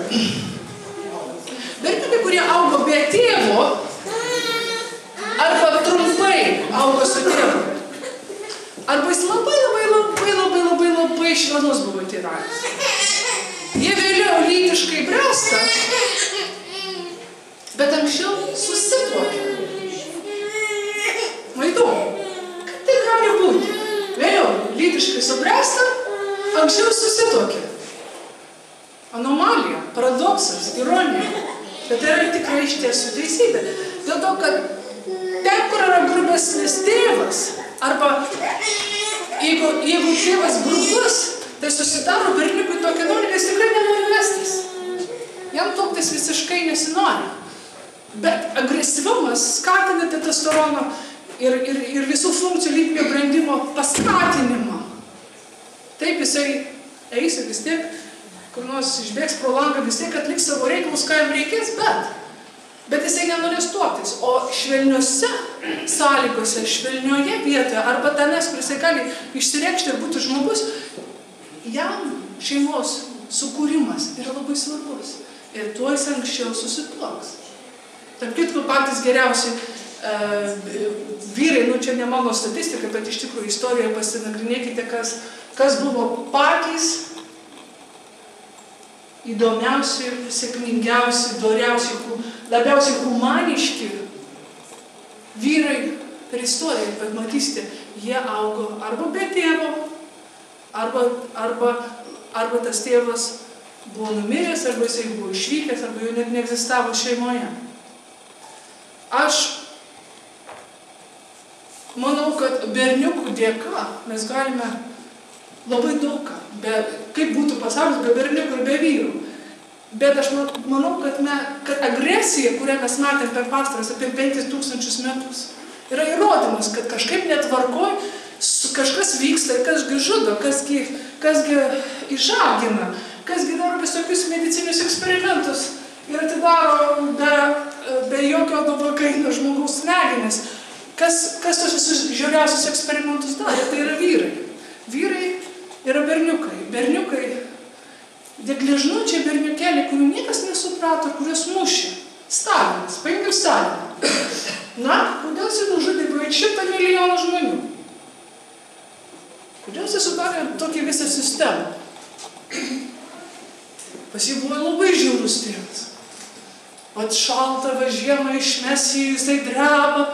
Berniukai, kurie augo be tėvo, arba trumpai augo su tėvu, arba jis labai labai labai labai labai labai švelnus buvo tėvelis. Jie vėliau lytiškai bręsta, bet anksčiau susituokia. Man įdomu, kad tai gali būti. Vėliau lytiškai subręsta, anksčiau susituokia. Anomalija, paradoksas, ironija. Bet tai yra tikrai iš tiesų teisybė. Dėl to, kad ten, kur yra grubesnis tėvas, arba jeigu, jeigu tėvas grubus, tai susidaro berniukui tokį norį, jis tikrai nenori vestis. Jam tuoktis visiškai nesinori. Bet agresyvumas skatina testosterono ir, ir, ir visų funkcijų lytinio brandimo paskatinimą. Taip jisai eis ir vis tiek kur nors išbėgs pro langą, vis tiek atliks savo reikalus, ką jam reikės, bet, bet jisai nenorės tuoktis. O švelniuose sąlygose, švelnioje vietoje, arba tenais, kur jisai gali išsireikšti ir būti žmogus, jam šeimos sukūrimas yra labai svarbus. Ir tuo jis anksčiau susituoks. Tarp kitko, patys geriausi uh, vyrai, nu čia ne mano statistika, bet iš tikrųjų istorijoje pasinagrinėkite, kas, kas buvo patys įdomiausi, sėkmingiausi, doriausi, labiausiai humaniški vyrai per istoriją. Bet matysite, jie augo arba be tėvo, arba, arba, arba tas tėvas buvo numiręs, arba jisai buvo išvykęs, arba jau net neegzistavo šeimoje. Aš manau, kad berniukų dėka mes galime labai daug ką, be, kaip būtų pasaulis be berniukų ir be vyrų. Bet aš manau, kad, me, kad agresija, kurią mes matėm per pastaras apie penkis tūkstančius metus, yra įrodymas, kad kažkaip netvarkoj, kažkas vyksta, kasgi žudo, kasgi, kasgi išžagina, kasgi daro visokius medicinius eksperimentus ir atidaro be, be jokio dovakaino žmogaus smegenis. Kas, kas tos visus žiauriausius eksperimentus darė? Tai yra vyrai. Vyrai yra berniukai. Berniukai, degležnučiai berniukėliai, kurių niekas nesuprato, kuriuos mušė. Stalinas, paimkim Staliną. Na, kodėl jis nužudė beveik šimtą milijonų žmonių? Kodėl jis sudarė tokį visą sistemą? Pas jį buvo labai žiaurus tėvas. Vat šalta, va žiemą išmes jį, jisai dreba.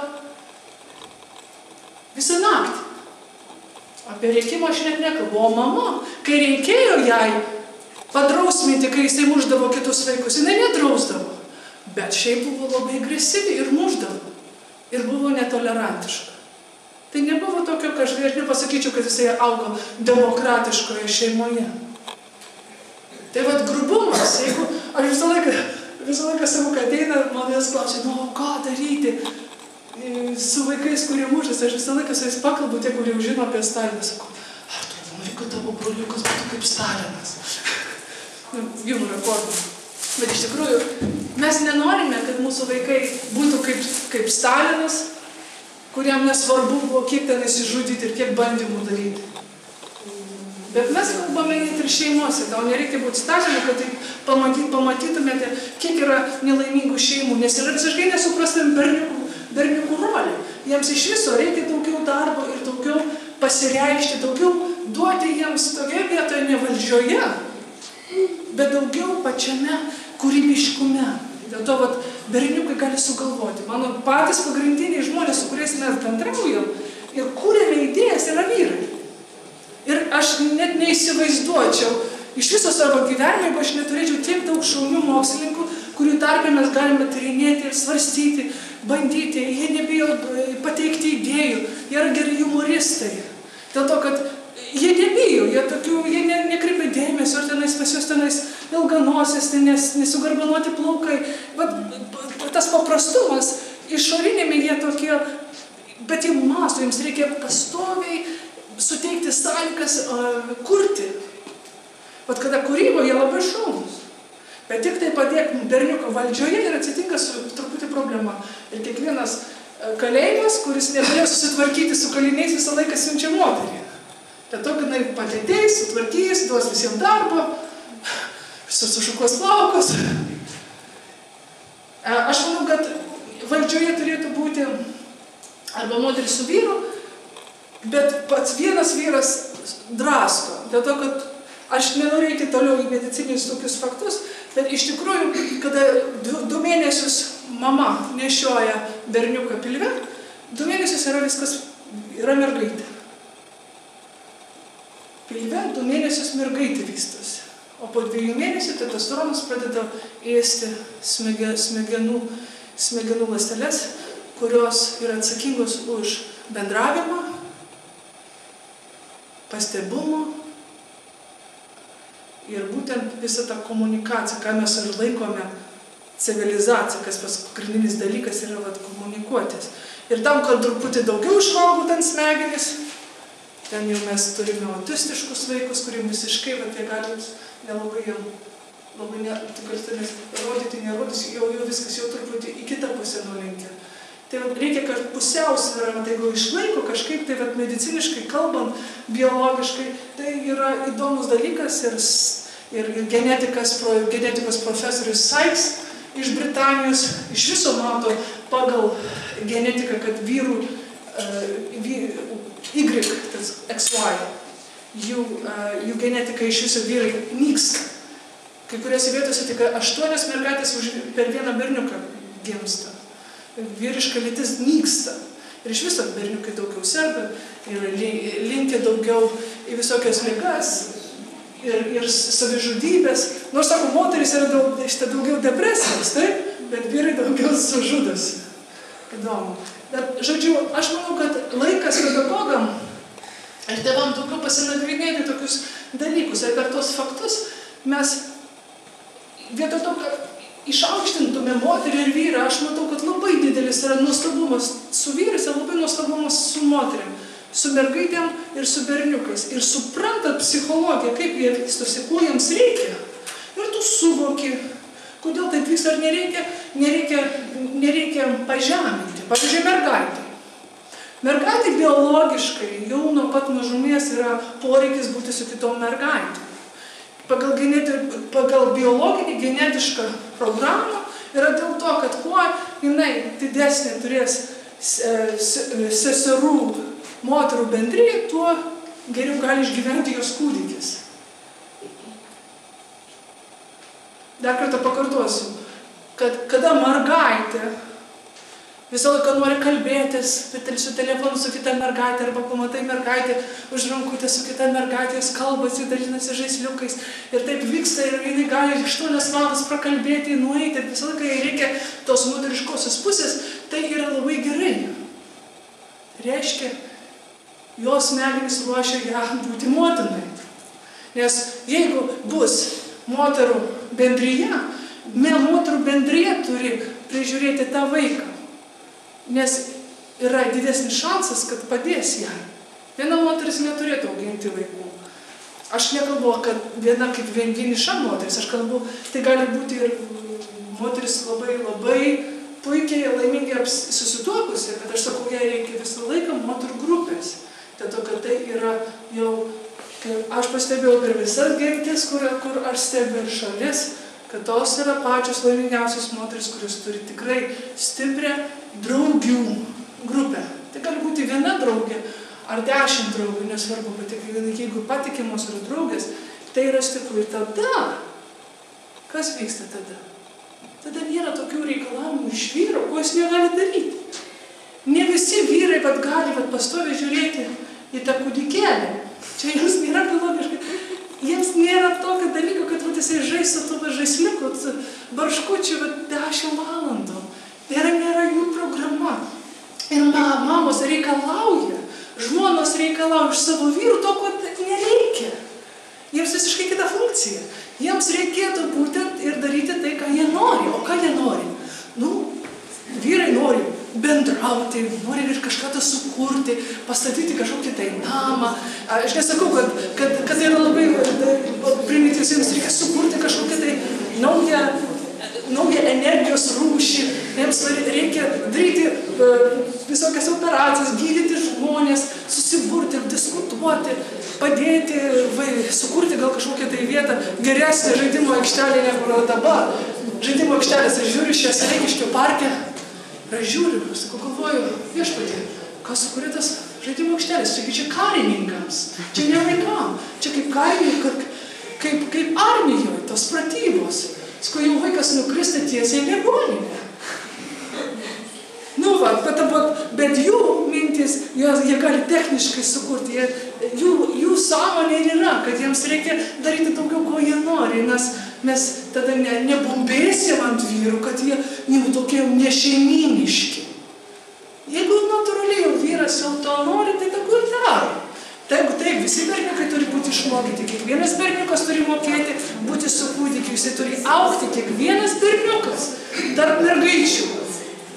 Visą naktį. Apie rėkimą aš net nekalbu. O mama, kai reikėjo jai padrausminti, kai jisai muždavo kitus vaikus, jinai nedrausdavo. Bet šiaip buvo labai agresyvi ir muždavo. Ir buvo netolerantiška. Tai nebuvo tokio, kad aš nepasakyčiau, kad jisai augo demokratiškoje šeimoje. Tai vat grubumas, jeigu aš visą laiką, visą laiką savo, kad ateina, manęs klausia, nu, ką daryti su vaikais, kurie mušasi, aš visą laiką su jais pakalbu, tie, kurie žino apie Staliną, sakau, ar tu nori, kad tavo broliukas būtų kaip Stalinas? Jumoro forma. Bet iš tikrųjų, mes nenorime, kad mūsų vaikai būtų kaip, kaip Stalinas, kuriam nesvarbu buvo, kiek ten įsižudyti ir kiek bandymų daryti. Bet mes kalbame net ir šeimose, tau nereikia būti Stalinu, kad tai pamatyt, pamatytumėte, kiek yra nelaimingų šeimų, nes yra visiškai nesuprastam berniukų, berniukų rolį. Jiems iš viso reikia daugiau darbo ir daugiau pasireikšti, daugiau duoti jiems tokia vietoje ne valdžioje, bet daugiau pačiame kūrybiškume. Dėl to, vat, berniukai gali sugalvoti. Mano patys pagrindiniai žmonės, su kuriais mes bendraujam ir kūrėme idėjas, yra vyrai. Ir aš net neįsivaizduočiau iš viso savo gyvenimo, jeigu aš neturėčiau tiek daug šaunių mokslininkų, kurių tarpe mes galime tyrinėti ir svarstyti, bandyti. Jie nebijo pateikti idėjų, jie yra geri humoristai. Dėl to, kad jie nebijo, jie, tokių, jie ne, nekreipia dėmesio, ir tenais pas juos tenais ilganosios, nes, nesugarbanoti plaukai. Bet tas paprastumas, išorinėme jie tokie, bet jie mąsto, jiems reikia pastoviai suteikti sąlygas uh, kurti. Vat kada kūrybo, jie labai šaunūs. Bet tik tai padėk berniuko valdžioje ir atsitinka su truputį problema. Ir kiekvienas uh, kalėjimas, kuris neturėjo susitvarkyti su kaliniais, visą laiką siunčia moterį. Dėl to, kad jinai patėteis, sutvarkys, duos visiems darbo, visus sušukos plaukus. Uh, aš manau, kad valdžioje turėtų būti arba moteris su vyru, bet pats vienas vyras drasko. Dėl to, kad aš nenoriu eiti toliau į medicinius tokius faktus, bet iš tikrųjų, kada du, du mėnesius mama nešioja berniuką pilve, du mėnesius yra viskas, yra mergaitė. Pilve du mėnesius mergaitė vystosi. O po dviejų mėnesių testosteronas pradeda ėsti smege, smegenų, smegenų ląsteles, kurios yra atsakingos už bendravimą, pastebumo ir būtent visą tą komunikaciją, ką mes ir laikome civilizacija, kas pagrindinis dalykas yra vat, komunikuotis. Ir tam, kad truputį daugiau išvalgo ten smegenis, Ten jau mes turime autistiškus vaikus, kurie visiškai, bet jie gali nelabai jam, labai ne, tu gali rodyti, nerodyti, jau, jau viskas jau truputį į kitą pusę nulinkia. Tai vat, reikia, kad pusiausvyrą, jeigu išlaiko kažkaip, tai vat, mediciniškai kalbant, biologiškai, tai yra įdomus dalykas ir, ir, ir genetikas, pro, genetikos profesorius Sykes iš Britanijos iš viso mato pagal genetiką, kad vyrų uh, vy, Y, tas X Y, jų, uh, jų genetika iš viso vyrai nyksta. Kai kuriuose vietose tik aštuonios mergaitės už, per vieną berniuką gimsta. Vyriška lytis nyksta. Ir iš viso berniukai daugiau serga ir linkia daugiau į visokias ligas ir, ir savižudybės. Nors, sako, moterys yra daug, šitą daugiau depresijos, taip? Bet vyrai daugiau sužudosi. Įdomu. Bet, žodžiu, aš manau, kad laikas pedagogam ir tėvam daugiau pasinagrinėti tokius dalykus. Ir per tos faktus mes vietoj to, kad išaukštintume moterį ir vyrą, aš matau, kad labai didelis yra nuostabumas su vyrais ir labai nuostabumas su moteriam, su mergaitėm ir su berniukais. Ir suprantat psichologiją, kaip jie vystosi, ko jiems reikia. Ir tu suvoki, kodėl taip vyksta, ar nereikia, nereikia, nereikia pažeminti. Pavyzdžiui, mergaitė. Mergaitė biologiškai jau nuo pat mažumės yra poreikis būti su kitom mergaitėm. Pagal, geneti, pagal biologinį genetišką programą yra dėl to, kad kuo jinai didesnė turės seserų moterų bendriją, tuo geriau gali išgyventi jos kūdikis. Dar kartą pakartosiu, kad kada mergaitė visą laiką nori kalbėtis, su telefonu su kita mergaitė, arba pamatai mergaitė už rankutę su kita mergaitė, jos kalbasi, dalinasi žaisliukais. Ir taip vyksta ir jinai gali aštuonias valandas prakalbėti, nueiti, ir visą laiką jai reikia tos moteriškosios pusės, tai yra labai gerai. Reiškia, jos smegenys ruošia ją būti motinai. Nes jeigu bus moterų bendryje, moterų bendryje turi prižiūrėti tą vaiką. Nes yra didesnis šansas, kad padės ją. Viena moteris neturėtų auginti vaikų. Aš nekalbu, kad viena kaip vieniša moteris, aš kalbu, tai gali būti ir moteris labai, labai puikiai laimingai susituokusi, bet aš sakau, jai reikia visą laiką moterų grupės. Dėl to, kad tai yra jau, aš pastebėjau per visas gentis, kur, kur aš stebiu ir šalis, kad tos yra pačios laimingiausios moteris, kurios turi tikrai stiprią draugių grupę. Tai gali būti viena draugė ar dešimt draugių, nesvarbu, bet jeigu patikimos yra draugės, tai yra stipru. Ir tada, kas vyksta tada? Tada nėra tokių reikalavimų iš vyro, ko jis negali daryti. Ne visi vyrai bet gali bet pastoviai žiūrėti į tą kūdikėlį. Čia jiems nėra biologiškai. Jiems nėra tokio dalyko, kad vat, jisai žais su tuo žaisliuku, barškučiu, bet dešimt valandų. Tai yra, nėra jų programa. Ir mamos reikalauja, žmonos reikalauja iš savo vyrų to, ko nereikia. Jiems visiškai kita funkcija. Jiems reikėtų būtent ir daryti tai, ką jie nori. O ką jie nori? Nu, vyrai nori bendrauti, nori ir kažką tai sukurti, pastatyti kažkokį tai namą. Aš nesakau, kad, kad, kad tai yra labai primityvus, jiems reikia sukurti kažkokią tai naują, naują energijos rūšį, jiems reikia daryti visokias operacijas, gydyti žmonės, susiburti, diskutuoti, padėti, vai, sukurti gal kažkokią tai vietą, geresnę žaidimo aikštelę negu dabar. Žaidimo aikštelės ir žiūriu šią Sereikiškių parke. Ir aš žiūriu, aš sakau, galvoju, viešpatie, kas sukūrė tas žaidimo aikštelės? Čia, čia karininkams, čia ne vaikam, čia kaip karininkam, kaip, kaip armijoje, tos pratybos. Sakau, jau vaikas nukrista tiesiai į ligoninę. Nu va, bet, bet jų mintis, jos, jie gali techniškai sukurti, jie, jų, jų sąmonė yra, kad jiems reikia daryti daugiau, ko jie nori, nes mes tada ne, nebumbėsim ant vyrų, kad jie jau tokie nešeiminiški. Jeigu natūraliai jau vyras jau to nori, tai tegu ir daro. Taip, taip, visi berniukai turi būti išmokyti, kiekvienas berniukas turi mokėti būti su kūdikiu, jisai turi augti, kiekvienas berniukas tarp mergaičių.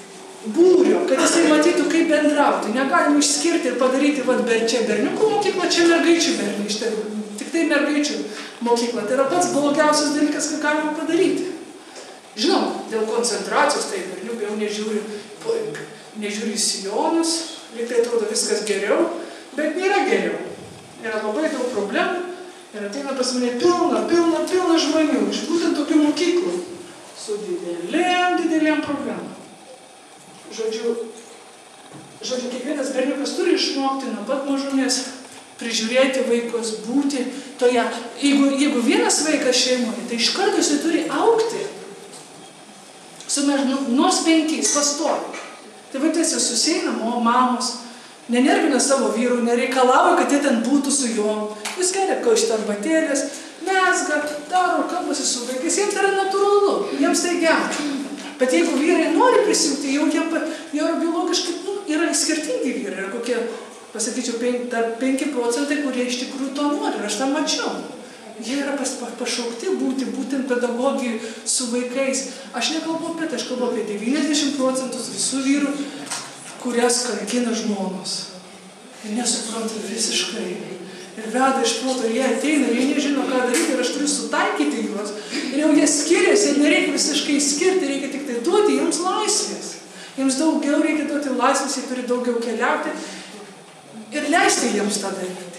būrio, kad jisai matytų, kaip bendrauti. Negalim išskirti ir padaryti, vat, ber, čia berniukų mokykla, čia mergaičių berništė, tik tai mergaičių mokykla. Tai yra pats blogiausias dalykas, ką galima padaryti. Žinoma, dėl koncentracijos, tai berniukai jau nežiūri, nežiūri į sijonus, lyg tai atrodo viskas geriau, bet nėra geriau. Yra labai daug problemų ir ateina pas mane pilna, pilna, pilna žmonių iš būtent tokių mokyklų su didelėm, didelėm problemom. Žodžiu, žodžiu, kiekvienas berniukas turi išmokti nuo pat mažumės prižiūrėti vaikus, būti toje. Jeigu, jeigu vienas vaikas šeimoje, tai iš karto jisai turi augti su mažnu, nors penkiais pastovi. Tai vadinasi, susieina mamos, nenervina savo vyrų, nereikalauja, kad jie ten būtų su juom. Jis geria kaušti arbatėlės, mezga, daro, kalbasi su vaikais. Jiems tai yra natūralu, jiems tai gera. Bet jeigu vyrai nori prisijungti, jau jie, jie biologiškai nu, yra skirtingi vyrai. Ir kokie, pasakyčiau, penki procentai, kurie iš tikrųjų to nori. Ir aš tą mačiau. Jie yra pas, pašaukti būti būtent pedagogijai su vaikais. Aš nekalbu apie tai, aš kalbu apie devyniasdešimt procentų visų vyrų, kurias kankina žmonos. Ir nesupranta visiškai. Ir veda iš proto, ir jie ateina, ir jie nežino, ką daryti, ir aš turiu sutaikyti juos. Ir jau jie skiriasi, ir nereikia visiškai skirti, reikia tik tai duoti jiems laisvės. Jiems daugiau reikia duoti laisvės, jie turi daugiau keliauti ir leisti jiems tą daryti.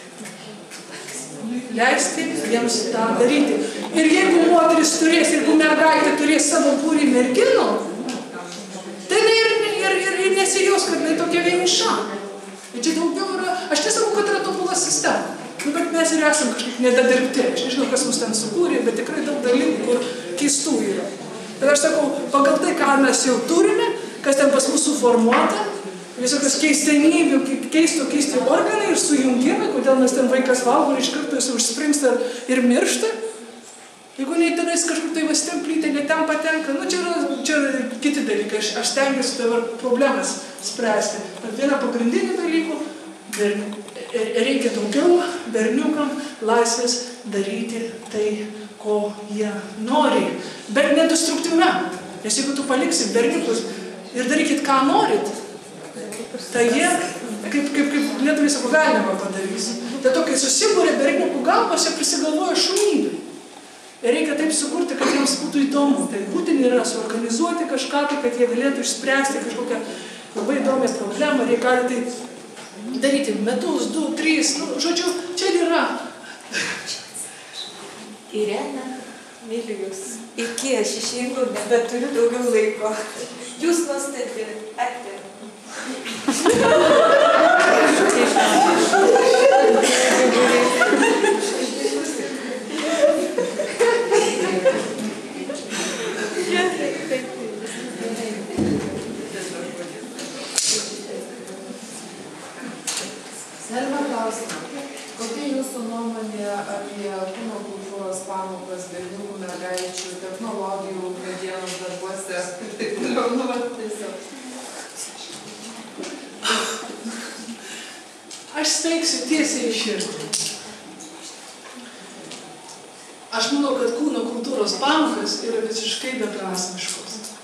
Leisti jiems tą daryti. Ir jeigu moteris turės, jeigu mergaitė turės savo būrį merginų, tai ir, ir, ir, ir nesijaus, kad jinai tokia vieniša. Ir čia daugiau yra, aš nesakau, kad yra tobula sistema. Nu, bet mes ir esam kažkaip nedadirbti. Aš nežinau, kas mus ten sukūrė, bet tikrai daug dalykų, kur keistų yra. Bet aš sakau, pagal tai, ką mes jau turime, kas ten pas mūsų suformuota, visokios keistenybių, keisto keisti organai ir sujungimai, kodėl mes ten vaikas valgo ir iš karto jis užspringsta ir miršta. Jeigu nei tenais kažkur tai vastemplytė, ne ten patenka, nu čia yra, čia yra kiti dalykai, aš, aš stengiuosi dabar problemas spręsti. Bet viena pagrindinių dalykų, reikia daugiau berniukam laisvės daryti tai, ko jie nori, bet nedestruktyviam. Nes jeigu tu paliksi berniukus ir darykit, ką norit, tai jie, kaip, kaip, kaip lietuviai sako, galima padarys. Tai to, kai susibūrė berniukų galvose, prisigalvoja šunybė. Ir reikia taip sukurti, kad jiems būtų įdomu. Tai būtinai yra suorganizuoti kažką, kad jie galėtų išspręsti kažkokią labai įdomią problemą. Reikia tai daryti metus, du, trys, nu, žodžiu, čia yra. Irena, myliu jūs. Iki aš išeinu, bet turiu daugiau laiko. Jūs nuostabi. Ate. Selma klausimą. Kokia jūsų nuomonė apie kūno kultūros pamokas, berniukų, mergaičių, technologijų, medienos darbuose ir taip toliau, nu, va, tiesiog. Aš steigsiu tiesiai į širdį. Aš manau, kad kūno kultūros pamokas yra visiškai beprasmiškos.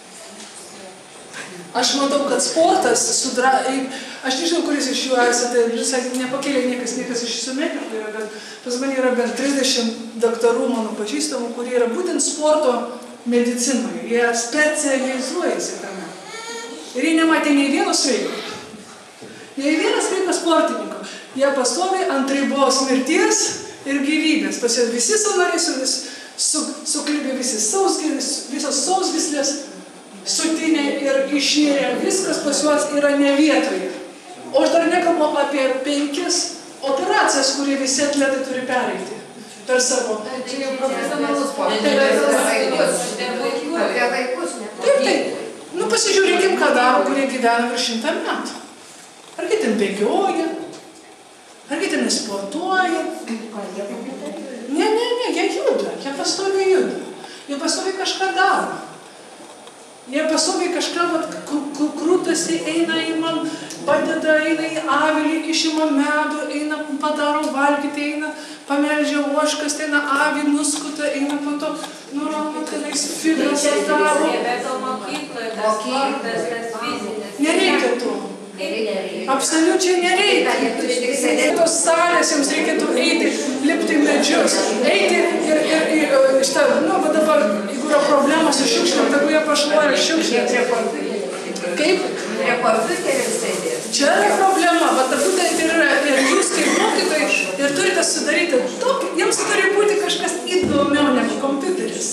Aš matau, kad sportas sudra... Aš nežinau, kuris iš jų esate, visai nepakėlė niekas, niekas iš jūsų medikai, bet pas mane yra bent trisdešimt daktarų mano pažįstamų, kurie yra būtent sporto medicinoje. Jie specializuojasi tame. Ir jie nematė nei vieno sveiko. Nei vienas sveiko sportininko. Jie pastovi ant ribos mirties ir gyvybės. Pas jie visi sąnariai su, su, suklibė, visi sausgys, visos sausgyslės sutinė ir išnirė. Viskas pas juos yra ne vietoje. O aš dar nekalbu apie penkias operacijas, kurie visi atletai turi pereiti per savo. Čia jau profesionalus sportas. Apie vaikus ne. Taip, taip. Nu, pasižiūrėkim, ką daro, kurie gyvena virš šimtą metų. Argi ten bėgioja? Argi ten sportuoja? Ne, ne, ne, jie juda. Jie pastoviai juda. Jie pastoviai kažką daro. Jie pastoviai kažką, vat, krūtasi, eina, imam, padeda, eina į avilį, išima medų, eina, padaro valgyti, eina, pamelžia ožkas, eina avį, nuskuta, eina po to, nurauna tenais figras daro. Bet to mokykloje tas fizinis. Nereikia to. Absoliučiai nereikia. Tos salės jums reikėtų eiti, lipti į medžius, eiti ir, ir, ir šitą, nu, va dabar, jeigu yra problema su šiukšlėm, tegu jie pašluoja šiukšlės. Kaip? Čia yra problema, va būtent ir, ir jūs kaip mokytojai ir turite sudaryti tokį, jiems turi būti kažkas įdomiau negu kompiuteris.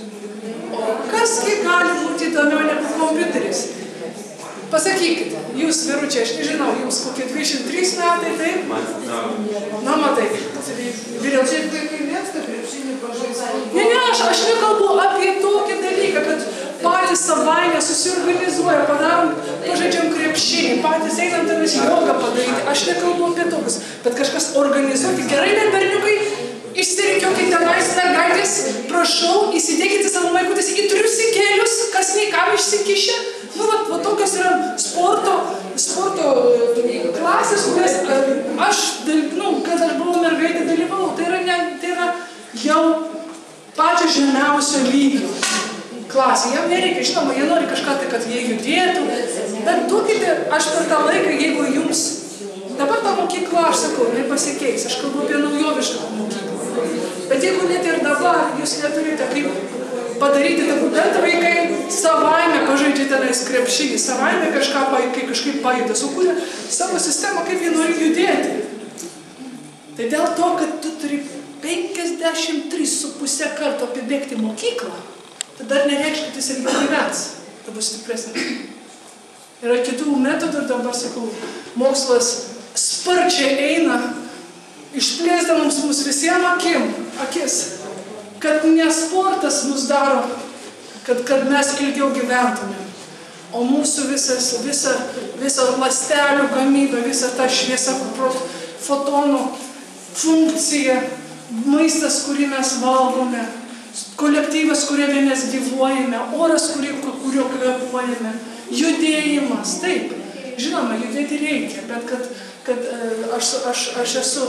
O kasgi gali būti įdomiau negu kompiuteris? Pasakykite, jūs vyručiai, aš nežinau, jums kokie dvidešimt trys metai, taip? Na, matai, vyriau. Čia vaikai mėgsta krepšinį pažaisti. Ne, ne, aš, aš nekalbu apie tokį dalyką, kad patys savaime susiorganizuoja, padarom, pažaidžiam krepšinį, patys einam tenais jogą padaryti. Aš nekalbu apie tokius, bet kažkas organizuoti. Gerai, bet berniukai, išsirikiokite tenais mergaitės, prašau, įsidėkite savo vaikutis į triusikėlius, kas nei kam išsikišę. Nu, va, va tokios yra sporto, sporto klasės, kurias aš, nu, kad aš buvau mergaitė dalyvau, tai yra, ne, tai yra jau pačio žemiausio lygio klasė. Jam nereikia, žinoma, jie nori kažką tai, kad jie judėtų, bet duokite, aš per tą laiką, jeigu jums, dabar ta mokykla, aš sakau, nepasikeis, aš kalbu apie naujovišką mokyklą, bet jeigu net ir dabar jūs neturite kaip padaryti, bent vaikai savaime pažaidžia tenais krepšinį, savaime kažką, kai kažkaip pajuda, sukūrė savo sistemą, kaip jie nori judėti. Tai dėl to, kad tu turi penkiasdešimt tris su puse karto apibėgti mokyklą, tai dar nereikš, kad jis ilgiau gyvens. Tai bus stipresnis. Yra kitų metodų ir dabar sakau, mokslas sparčiai eina, išplėsdamas mus visiem akim, akis. Kad ne sportas mus daro, kad, kad mes ilgiau gyventumėm, o mūsų visas, visa, visa ląstelių gamyba, visa ta šviesa, fotonų funkcija, maistas, kurį mes valgome, kolektyvas, kuriame mes gyvuojame, oras, kurį, kurio kvėpuojame, judėjimas, taip, žinoma, judėti reikia, bet kad, kad aš, aš, aš esu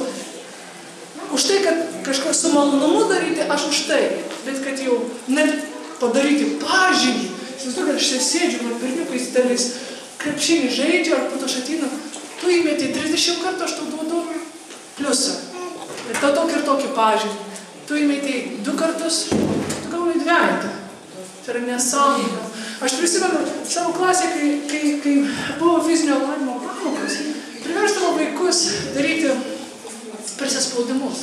už tai, kad kažką su malonumu daryti, aš už tai, bet kad jau net padaryti pažymį, įsivaizduoju, kad aš čia sėdžiu, man berniukais tenais krepšinį žaidžia, ar po to aš ateinu, tu įmeti trisdešimt kartų, aš tau duodu pliusą. Ir tau tokį ir tokį pažymį. Tu įmeti du kartus, tu gauni dvejetą. Tai yra nesąmonė. Aš prisimenu savo klasę, kai, kai, kai buvo fizinio lavinimo pamokos, priversdavo vaikus daryti prisispaudimus.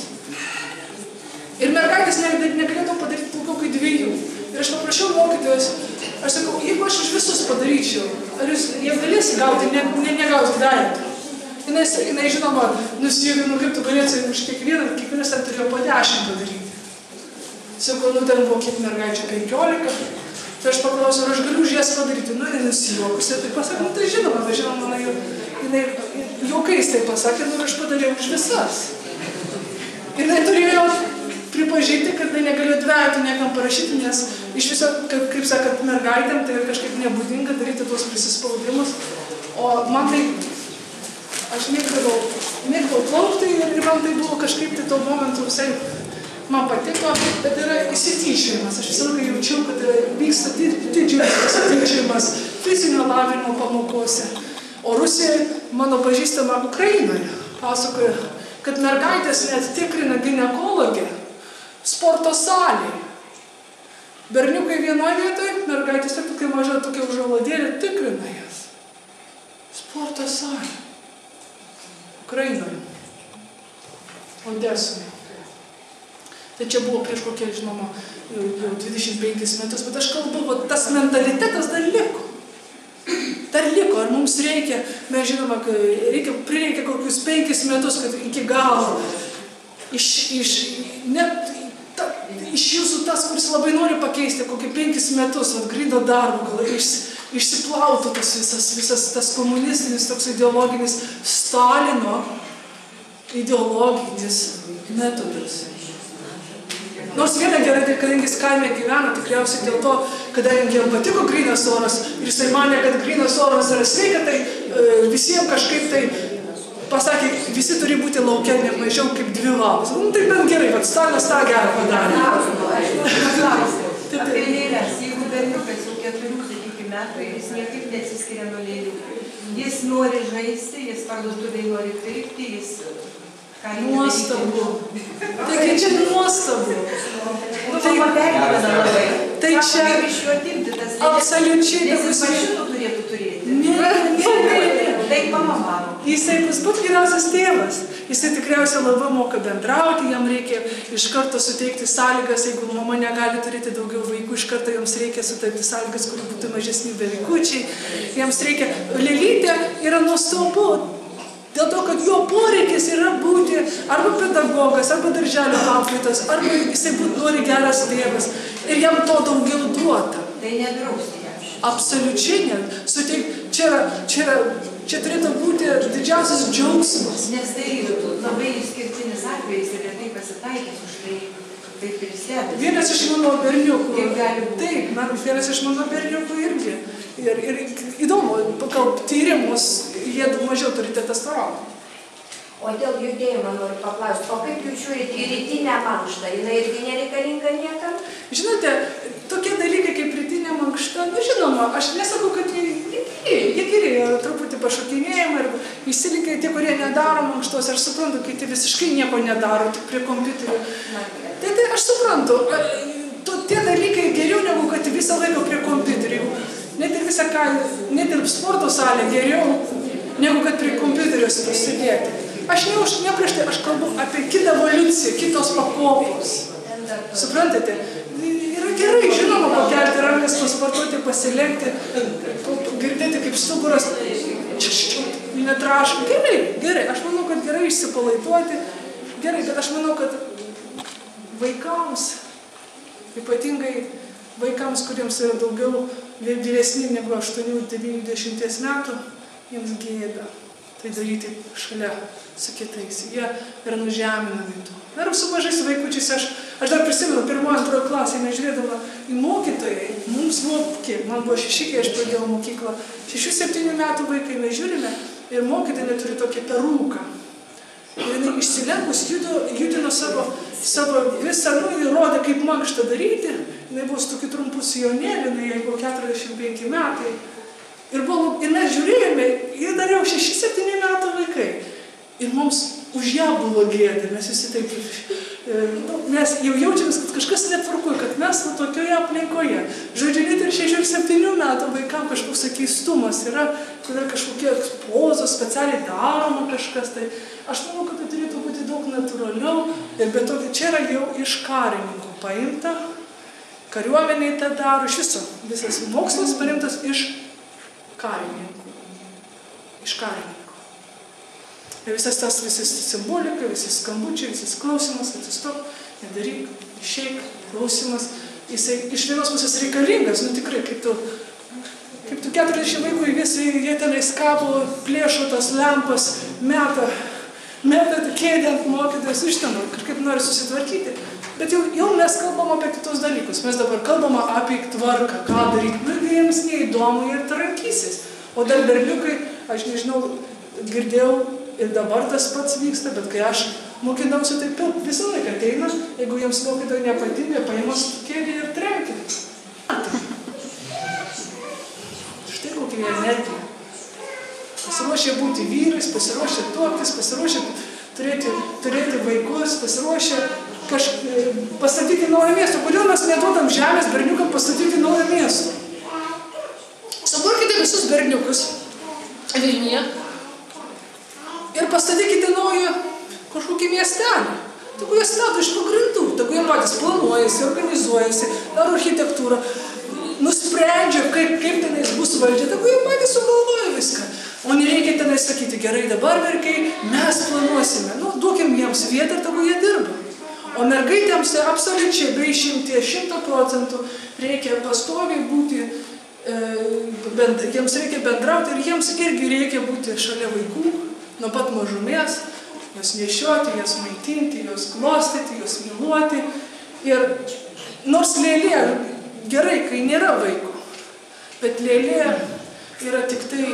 Ir mergaitės negalėdavo padaryti daugiau kaip dviejų. Ir aš paprašiau mokytojos, aš sakau, jeigu aš už visus padaryčiau, ar jūs, jie galės gauti, ne, ne, negaus dvejetą. Jinai, jinai žinoma, nusijuokė, nu kaip tu galėsi už kiekvieną, kiekvienas ten turėjo po dešimt padaryti. Sakau, nu ten buvo kiek mergaičių, penkiolika. Tai aš paklausiau, ar aš galiu už jas padaryti. Nu, jinai nusijuokusi, tai pasakė, nu tai žinoma, bet žinoma, jinai juokais tai pasakė, nu aš padariau už visas. Ir jinai turėjo pripažinti, kad jinai negalėjo dvejetų niekam parašyti, nes iš viso, kaip, kaip sakant, mergaitėm tai kažkaip nebūdinga daryti tuos prisispaudimus. O man tai, aš mėgdavau, mėgdavau plaukti ir man tai buvo kažkaip tai tuo momentu visai man patiko, bet yra įsityčiojimas. Aš visą laiką jaučiau, kad vyksta didžiulis įsityčiojimas fizinio lavinimo pamokose. O Rusija, mano pažįstama Ukrainoje, pasakoja, kad mergaitės net tikrina ginekologę sporto salėje. Berniukai vienoje vietoje, mergaitės taip tokia maža tokia užuolodėlė tikrina jas. Sporto salė. Ukrainoje. Odesoje. Tai čia buvo prieš kokie, žinoma, jau, jau dvidešimt penkis metus, bet aš kalbu, va, tas mentalitetas dar liko. Dar liko, ar mums reikia, mes žinoma, reikia, prireikia kokius penkis metus, kad iki galo iš, iš, net, ta, iš jūsų tas, kuris labai nori pakeisti, kokį penkis metus, vat, grydo darbo, gal iš, išsiplautų tas visas, visas tas komunistinis, toks ideologinis Stalino ideologinis metodas. Nors viena gerai, kadangi jis kaime gyvena, tikriausiai dėl to, kadangi jam patiko grynas oras ir jisai manė, kad grynas oras yra sveika, tai e, visiems kažkaip tai pasakė, visi turi būti lauke ne mažiau kaip dvi valandas. Nu, tai bent gerai, bet Stalinas tą gerą padarė. Apie lėlės, jeigu berniukas jau keturių, sakykime, metai parduotuvėje nori kreipti, jis ką reikia Nuostabu. Taigi čia nuostabu. Tai paperkina labai. Tai čia iš jo atimti tas absoliučiai nes jis mašinų turėtų turėti. Ne, ne, ne. Tai mama mano. Jisai bus pats geriausias tėvas. Jisai tikriausiai labai moka bendrauti, jam reikia iš karto suteikti sąlygas, jeigu mama negali turėti daugiau vaikų, iš karto jums reikia suteikti sąlygas, kur būtų mažesni bevaikučiai. Jiems reikia. Lelytė yra nuostabu, dėl to, kad jo poreikis yra būti arba pedagogas, arba darželio auklėtas, arba jisai būtų nori geras tėvas. Ir jam to daugiau duota. Tai nedrausti jam. Absoliučiai ne. Suteik, čia, čia, čia turėtų būti didžiausias džiaugsmas. Nes tai labai išskirtinis atvejis ir tai pasitaikys už tai taip ir stebės. Vienas iš mano berniukų. Kaip gali būti? Taip, man vienas iš mano berniukų irgi. Ir, ir įdomu, pagal tyrimus, jie mažiau turi testosterono. O dėl judėjimo noriu paklausti, o kaip jūs žiūrite į rytinę mankštą? Jinai irgi nereikalinga niekam? Žinote, tokie dalykai kaip rytinė mankšta, nu žinoma, aš nesakau, kad jie geri, jie geri, truputį pašokinėjimai ir įsilikia tie, kurie nedaro mankštos, aš suprantu, kai tie visiškai nieko nedaro, tik prie kompiuterio. Tai, tai aš suprantu, to, tie dalykai geriau negu kad visą laiką prie kompiuterio. Net ir visą ką, net ir sporto salė geriau, negu kad prie kompiuterio pasidėti. Aš ne už neprieš tai, aš kalbu apie kitą evoliuciją, kitos pakopos. Suprantate? Yra gerai, žinoma, pakelti rankas, pasportuoti, pasilenkti, girdėti kaip stuburas, netraška. Gerai, gerai, aš manau, kad gerai išsipalaiduoti. Gerai, bet aš manau, kad vaikams, ypatingai vaikams, kuriems yra daugiau vyresni negu aštuonių devyniasdešimties metų, jiems gėda tai daryti šalia su kitais. Jie yra nužeminami to. Ir su mažais vaikučiais aš, aš dar prisimenu, pirmoje, antroje klasėje mes žiūrėdama į mokytojai, mums buvo, kiek, man buvo šeši, kai aš pradėjau mokyklą, šešių, septynių metų vaikai mes žiūrime ir mokytojai turi tokį perūką. Ir jinai išsilenkus judino savo, savo visą, nu, ir rodė, kaip mankštą daryti. Jinai buvo su tokiu trumpu sijonėliu, jinai buvo keturiasdešimt penki metai. Ir, buvo, ir mes žiūrėjome, ir dar jau šeši septyni metų vaikai. Ir mums už ją buvo gėda, mes visi taip, nu, mes jau jaučiamės, kad kažkas netvarkoja, kad mes va tokioje aplinkoje. Žodžiu, net ir šešių septynių metų vaikam kažkoks keistumas yra, kada kažkokie pozos specialiai daroma kažkas. Tai aš manau, kad tai turėtų būti daug natūraliau. Ir be to, čia yra jau iš karininkų paimta, kariuomeniai tą daro, iš viso. Visas mokslas paimtas iš karininkų. Iš karininkų. Ir visas tas, visas simbolika, visas skambučiai, visas klausimas, atsistok, nedaryk, išeik, klausimas. Jisai iš vienos pusės reikalingas, nu tikrai, kaip tu, kaip tu keturiasdešimt vaikų į visą, jie tenai skabo, plėšo tas lempas, meta, meta kėdę ant mokytojas, ištama, kažkaip nori susitvarkyti. Bet jau, jau mes kalbam apie kitus dalykus. Mes dabar kalbam apie tvarką, ką daryti. Nu, jiems neįdomu ir trankysis. O dar berniukai, aš nežinau, girdėjau, ir dabar tas pats vyksta, bet kai aš mokinausi, tai visą laiką ateina, jeigu jiems mokytojai nepatinka, paima kėdę ir trenkia. Štai kokia energija. Pasiruošė būti vyrais, pasiruošė tuoktis, pasiruošė turėti, turėti vaikus, pasiruošė kaž, pastatyti naują miestą. Kodėl mes neduodam žemės berniukam pastatyti naują miestą? Suburkite visus berniukus Vilniuje ir pastatykite naują kažkokį miestelį. Tegu jie stato iš pagrindų, tegu jie patys planuojasi, organizuojasi, daro architektūrą, nusprendžia, kaip, kaip tenais bus valdžia, tegu jie patys sugalvoja viską. O nereikia tenais sakyti, gerai, dabar mergai, mes planuosime. Nu, duokim jiems vietą ir tegu jie dirba. O mergaitėms tai absoliučiai be išimties šimto procentų reikia pastoviai būti, e, bend, jiems reikia bendrauti ir jiems irgi reikia būti šalia vaikų. Nuo pat mažumės, jos nešioti, jos maitinti, jos glostyti, jos myluoti. Ir nors lėlė gerai, kai nėra vaiko, bet lėlė yra tik tai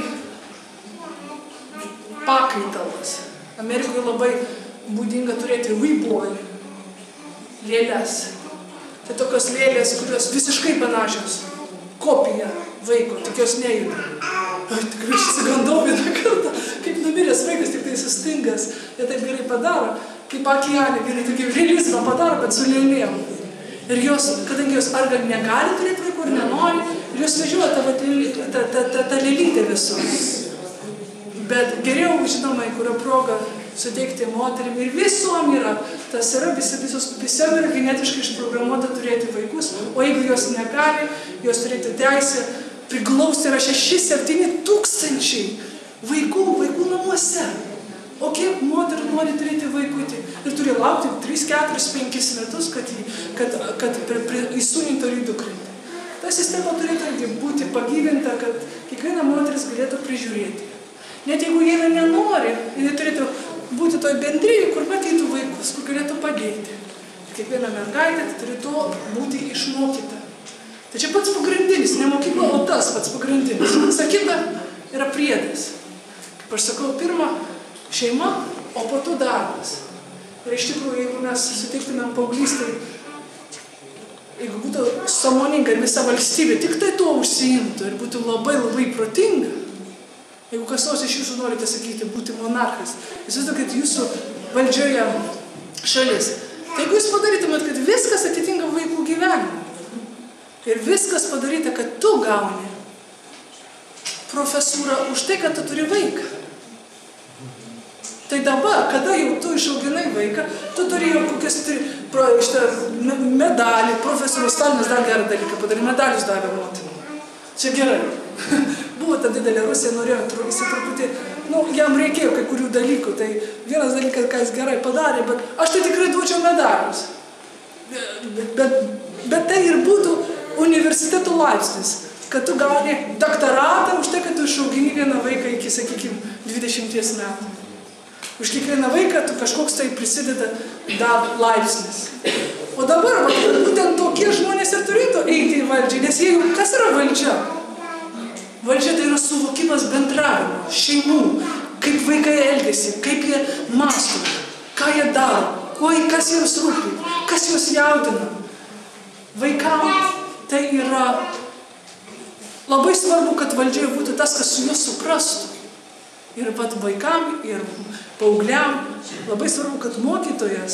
pakaitalas. Amerikoje labai būdinga turėti vaiboj lėlės. Tai tokios lėlės, kurios visiškai panašios, kopija vaiko, tik jos nejuda. Ai, tikrai išsigandau vieną kartą, kaip numiręs vaikas, tik tai sustingęs, jie taip gerai padaro, kaip Akijanė, vyrai tokį realizmą padaro, bet su lėlėm. Ir jos, kadangi jos arba negali turėti vaikų, ar nenori, ir jos vežioja tą, tą, tą, tą, tą lėlytę visus. Bet geriau, žinoma, kurio progą suteikti moterim ir visom yra, tas yra, visi, visos, visiem yra genetiškai išprogramuota turėti vaikus, o jeigu jos negali, jos turėti teisę priglausti yra šeši septyni tūkstančiai vaikų, vaikų namuose. O kiek moterų nori turėti vaikutį ir turi laukti tris, keturis, penkis metus, kad, kad, kad įsūnintų ir įdukrinti. Ta sistema turėtų būti pagyvinta, kad kiekviena moteris galėtų prižiūrėti. Net jeigu jie nenori, jie turėtų būti toj bendrijai, kur matytų vaikus, kur galėtų padėti. Kiekviena mergaitė turėtų būti išmokyta. Tai čia pats pagrindinis, ne mokykla, o tas pats pagrindinis. Visa kita yra priedas. Kaip aš sakau, pirma, šeima, o po to darbas. Ir iš tikrųjų, jeigu mes sutiktumėm paauglystai, jeigu būtų sąmoninga ir visa valstybė tik tai tuo užsiimtų ir būtų labai labai protinga, jeigu kas nors iš jūsų norite sakyti, būti monarchas, įsivaizduokit jūsų valdžioje šalis, tai jeigu jūs padarytumėt, kad viskas atitinka vaikų gyvenimą ir viskas padaryta, kad tu gauni profesūrą už tai, kad tu turi vaiką. Tai dabar, kada jau tu išauginai vaiką, tu turi jau kokias pro, šitą, medalį, profesorius Stalinas dar gerą dalyką padarė, medalius davė motinai. Čia gerai. Buvo ta didelė Rusija, norėjo, jis truputį, nu, jam reikėjo kai kurių dalykų, tai vienas dalykas, ką jis gerai padarė, bet aš tai tikrai duočiau medalius. Bet, bet, bet tai ir būtų universiteto laipsnis, kad tu gauni doktoratą už tai, kad tu išaugini vieną vaiką iki, sakykime, dvidešimties metų. Už kiekvieną vaiką tu kažkoks tai prisideda dar laipsnis. O dabar, va, būtent tokie žmonės ir turėtų eiti į valdžią, nes jie, kas yra valdžia? Valdžia tai yra suvokimas bendravimo, šeimų, kaip vaikai elgiasi, kaip jie mąsto, ką jie daro, kuo, kas jiems rūpi, kas juos jaudina. Vaikams tai yra labai svarbu, kad valdžioje būtų tas, kas su juos suprastų. Ir pat vaikam, ir paaugliam labai svarbu, kad mokytojas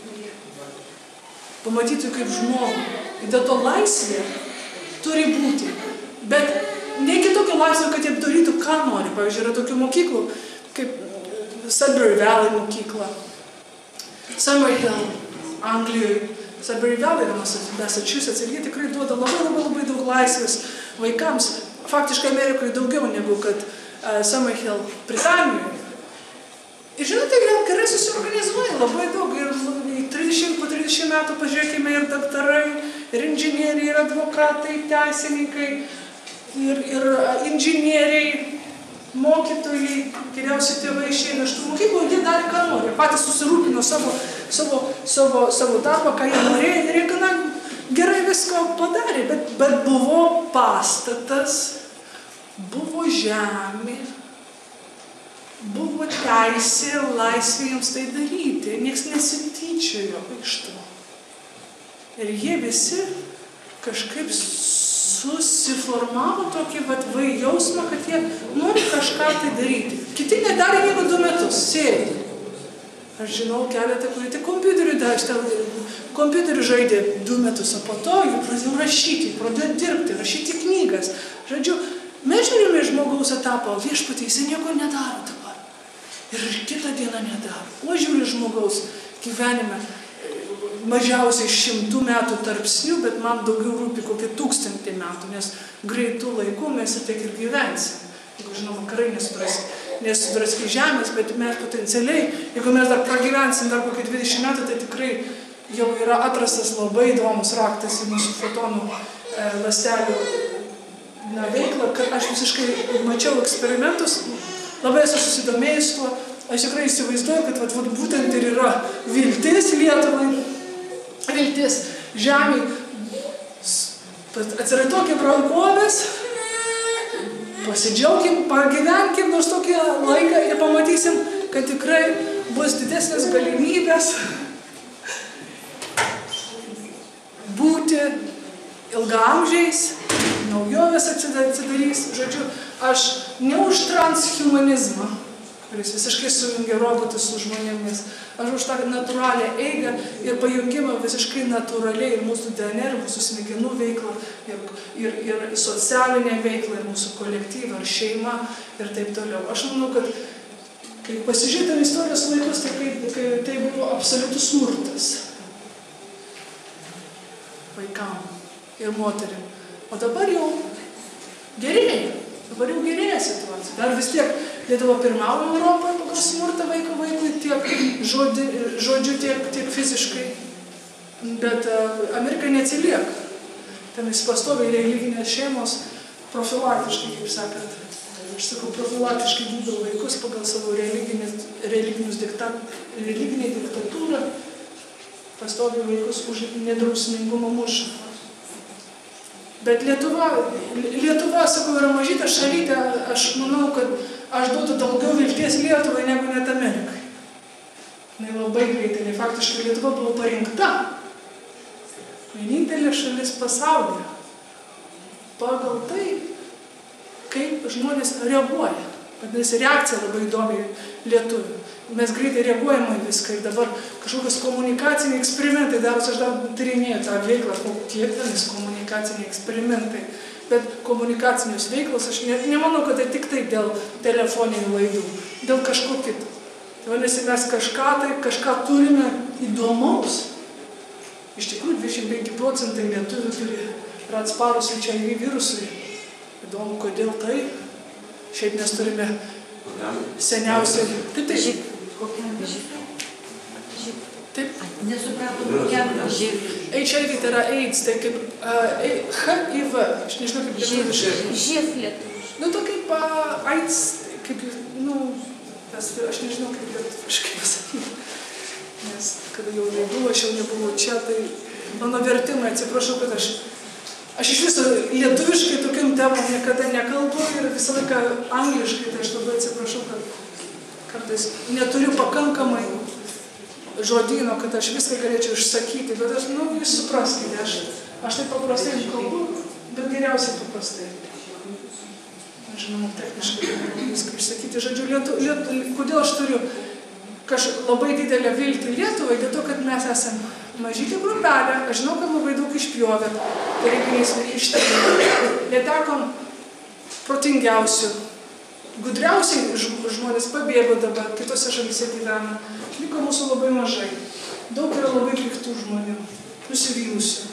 pamatytų kaip žmogų. Ir dėl to laisvė turi būti. Bet ne kitokio laisvė, kad jie darytų, ką nori. Pavyzdžiui, yra tokių mokyklų, kaip Sudbury Valley mokykla, Summerhill, Anglijoje. Sudbury Valley yra Massachusetts ir jie tikrai duoda labai labai labai daug laisvės vaikams. Faktiškai Amerikoje daugiau negu kad uh, Summerhill Britanijoje. Ir žinote, jie gerai susiorganizuoja labai daug. Ir trisdešimt, po trisdešimt metų pažiūrėkime ir daktarai, ir inžinieriai, ir advokatai, teisininkai, ir, ir inžinieriai, mokytojai, geriausi tėvai išeina iš tų mokyklų, jie darė ką nori. Patys susirūpino savo, savo, savo, savo darbą, ką jie norėjo, ir jie gana gerai viską padarė. Bet, bet buvo pastatas, buvo žemė, buvo teisė ir laisvė jiems tai daryti. Niekas nesityčiojo iš to. Ir jie visi kažkaip susiformavo tokį vat, vai jausmą, kad jie nori kažką tai daryti. Kiti nedarė nieko du metus, sėdi. Aš žinau keletą, kurie tik kompiuteriu dažtą, kompiuteriu žaidė du metus, o po to jų pradėjo rašyti, pradėjo dirbti, rašyti knygas. Žodžiu, mes žiūrime žmogaus etapą, o viešpatie jis nieko nedaro dabar. Ir kitą dieną nedaro. O žiūri žmogaus gyvenime mažiausiai šimtų metų tarpsnių, bet man daugiau rūpi kokie tūkstantį metų, nes greitų laikų mes ir tiek ir gyvensim. Jeigu, žinoma, karai nesudraskė žemės, bet mes potencialiai, jeigu mes dar pragyvensim dar kokie dvidešimt metų, tai tikrai jau yra atrastas labai įdomus raktas į mūsų fotonų e, ląstelių na, veiklą, kad aš visiškai mačiau eksperimentus, labai esu susidomėjus tuo, aš tikrai įsivaizduoju, kad vat, vat, būtent ir yra viltis Lietuvai, viltis žemėj. Atsiratokim rankovės, pasidžiaugim, pagyvenkim nors tokį laiką ir pamatysim, kad tikrai bus didesnės galimybės būti ilgaamžiais, naujovės atsidarys. Žodžiu, aš ne už transhumanizmą, kuris visiškai sujungia robotus su žmonėmis. Aš už tą natūralią eigą ir pajungimą visiškai natūraliai ir mūsų D N R, ir mūsų smegenų veiklą, ir, ir, ir socialinę veiklą, ir mūsų kolektyvą, ir šeimą, ir taip toliau. Aš manau, kad kai pasižiūrėtum istorijos laikus, tai, kai, kai, tai buvo absoliutus smurtas vaikam ir moterim. O dabar jau gerėja. Dabar jau gerėja situacija. Dar vis tiek Lietuva pirmauja Europoje pagal smurtą vaiko vaikui, tiek žodži, žodžiu, tiek, tiek fiziškai. Bet uh, Amerika neatsilieka. Ten jis pastoviai religinės šeimos profilaktiškai, kaip sakant. Aš sakau, profilaktiškai gydo vaikus pagal savo religinius diktat, religinę diktatūrą. Pastoviai vaikus už nedrausmingumą muša. Bet Lietuva, Lietuva, sakau, yra mažytė šalytė, aš manau, kad aš duodu daugiau vilties Lietuvai negu net Amerikai. Jis labai greitai, nes faktiškai Lietuva buvo parinkta. Vienintelė šalis pasaulyje. Pagal tai, kaip žmonės reaguoja. Vadinasi, reakcija labai įdomi lietuvių. Mes greitai reaguojame į viską ir dabar kažkokios komunikaciniai eksperimentai daros, aš dar tyrinėju tą veiklą, kiek vienais komunikaciniai eksperimentai, bet komunikacinius veiklos, aš ne, nemanau, kad tai tik tai dėl telefoninių laidų, dėl kažko kito. Tai vadinasi, mes kažką, tai, kažką turime įdomaus. Iš tikrųjų, dvidešimt penki procentai lietuvių turi yra atsparus H I V virusui. Įdomu, kodėl tai. Šiaip mes turime seniausiai. Taip, taip. Kokiam živ? Taip. Nesupratom, kokiam živ. H I V tai yra AIDS, tai kaip uh, H I V, aš nežinau kaip lietuviškai. Živ lietuviškai. Nu, to kaip uh, AIDS, kaip, nu, tas, aš nežinau kaip lietuviškai pasakyti. Nes kada jau nebuvo, aš jau nebuvau čia, tai mano vertimai, atsiprašau, kad aš Aš iš viso lietuviškai tokiam temam niekada nekalbu ir visą laiką angliškai, tai aš labai atsiprašau, kad kartais neturiu pakankamai žodyno, kad aš viską galėčiau išsakyti, bet aš, nu, jūs supraskite, aš, aš taip paprastai kalbu, bet geriausiai paprastai. Aš žinau, techniškai viską išsakyti, žodžiu, lietu, lietu, kodėl aš turiu kaž labai didelę viltį Lietuvai, dėl to, kad mes esame mažytė grupelė, aš žinau, kad labai daug išpjovė, tarybiniais ištekliai. Netekom protingiausių, gudriausiai žmonės pabėgo dabar, kitose šalyse gyvena. Liko mūsų labai mažai. Daug yra labai piktų žmonių, nusivylusių.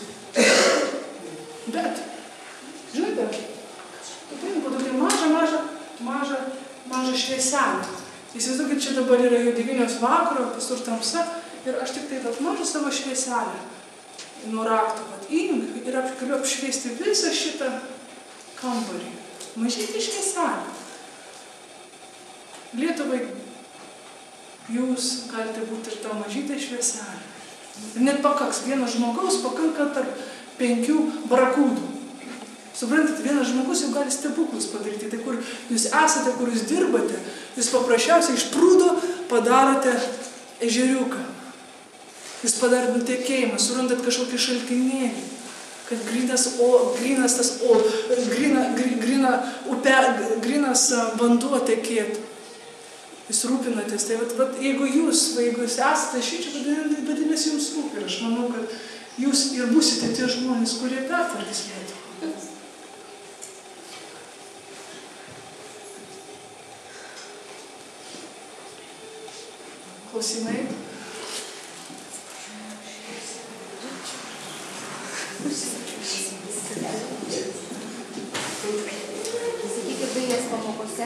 Bet, žinote, tai buvo tokia maža, maža, maža, maža švieselė. Įsivaizduokit, čia dabar yra jau devynios vakaro, pasur tamsa, ir aš tik tai mažą savo švieselę nuo rakto, vat įjungiu ir galiu apšviesti visą šitą kambarį. Mažytį švieselę. Lietuvai jūs galite būti ir tą mažytę švieselę. Ir net pakaks, vienas žmogaus pakanka tarp penkių barakūdų. Suprantat, vienas žmogus jau gali stebuklus padaryti. Tai kur jūs esate, kur jūs dirbate, jūs paprasčiausiai iš prūdo padarote ežeriuką. Jūs padarot nutekėjimą, surandat kažkokį šaltinėlį, kad grynas, o, grynas tas, o, gryna, gryna, upe, grynas vanduo tekėtų. Jūs rūpinatės. Tai vat, vat, jeigu jūs, jeigu jūs esate šičia, vadinasi jums rūpi. Ir aš manau, kad jūs ir būsite tie žmonės, kurie pertvarkys Lietuvą. Klausimai? Sakykit, dailės pamokose,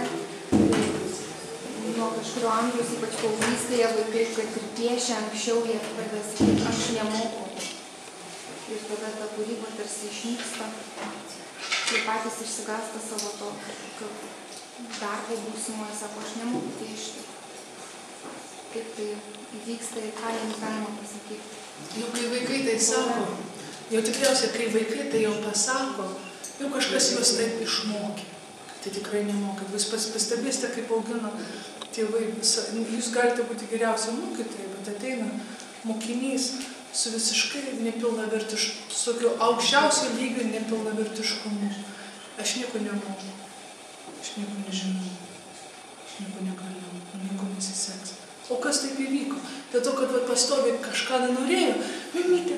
nuo kažkurio amžiaus, ypač paauglystėje, vaikai, kad ir piešia anksčiau, jie pradeda sakyti, aš nemoku. Ir tada ta kūryba tarsi išnyksta. Jie patys išsigąsta savo to darbo būsimoje, sako, aš nemoku piešti. Kaip tai įvyksta ir ką jiems galima pasakyti. Jau kai vaikai tai sako, jau tikriausiai, kai vaikai tai jau pasako, jau kažkas juos taip išmokė. Tai tikrai nemokat. Jūs pastebėsite, kaip augina tėvai. Jūs galite būti geriausia mokytojai, bet ateina mokinys su visiškai nepilnavertišku, su tokiu aukščiausio lygio nepilnavertiškumu. Aš nieko nemoku. Aš nieko nežinau. aš nieko negaliu, nieko nesiseks. O kas taip įvyko? Dėl to, kad pastoviai kažką norėjo, mamytė,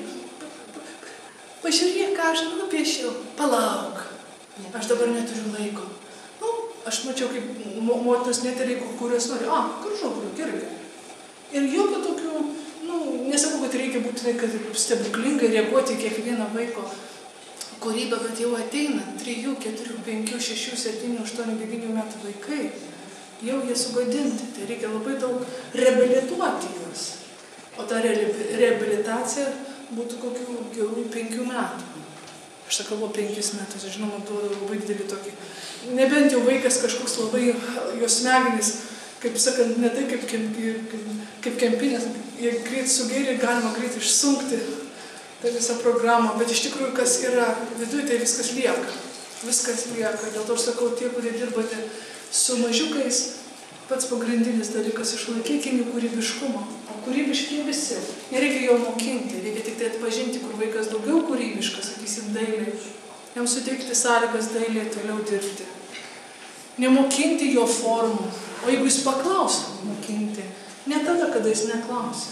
pažiūrėk, ką aš nupiešiau, palauk, aš dabar neturiu laiko. Nu, aš mačiau, kaip motinos netarė, kurios nori, a, gražu, gerai, gerai. Ir jokio tokių, nu, nesakau, kad reikia būtinai, kad stebuklingai reaguoti į kiekvieną vaiko kūrybą, bet jau ateina trijų, keturių, penkių, šešių, septynių, aštuonių, devynių metų vaikai, jau jie sugadinti, tai reikia labai daug reabilituoti juos. O ta reabilitacija būtų kokių gerų penkių metų. Aš sakau, penkis metus, žinoma, duoda labai didelį tokį. Nebent jau vaikas kažkoks labai, jos smegenys, kaip sakant, ne tai kaip, kaip, kaip kempinės, jie greit sugėrė, galima greit išsunkti tą visą programą, bet iš tikrųjų, kas yra viduje, tai viskas lieka. Viskas lieka. Dėl to aš sakau, tie, kurie dirbate su mažiukais, pats pagrindinis dalykas išlaikykime kūrybiškumą. O kūrybiški visi. Nereikia jo mokinti, reikia tik tai atpažinti, kur vaikas daugiau kūrybiškas, sakysim, dailiai. Jam suteikti sąlygas dailiai toliau dirbti. Nemokinti jo formų. O jeigu jis paklauso, mokinti. Ne tada, kada jis neklausia.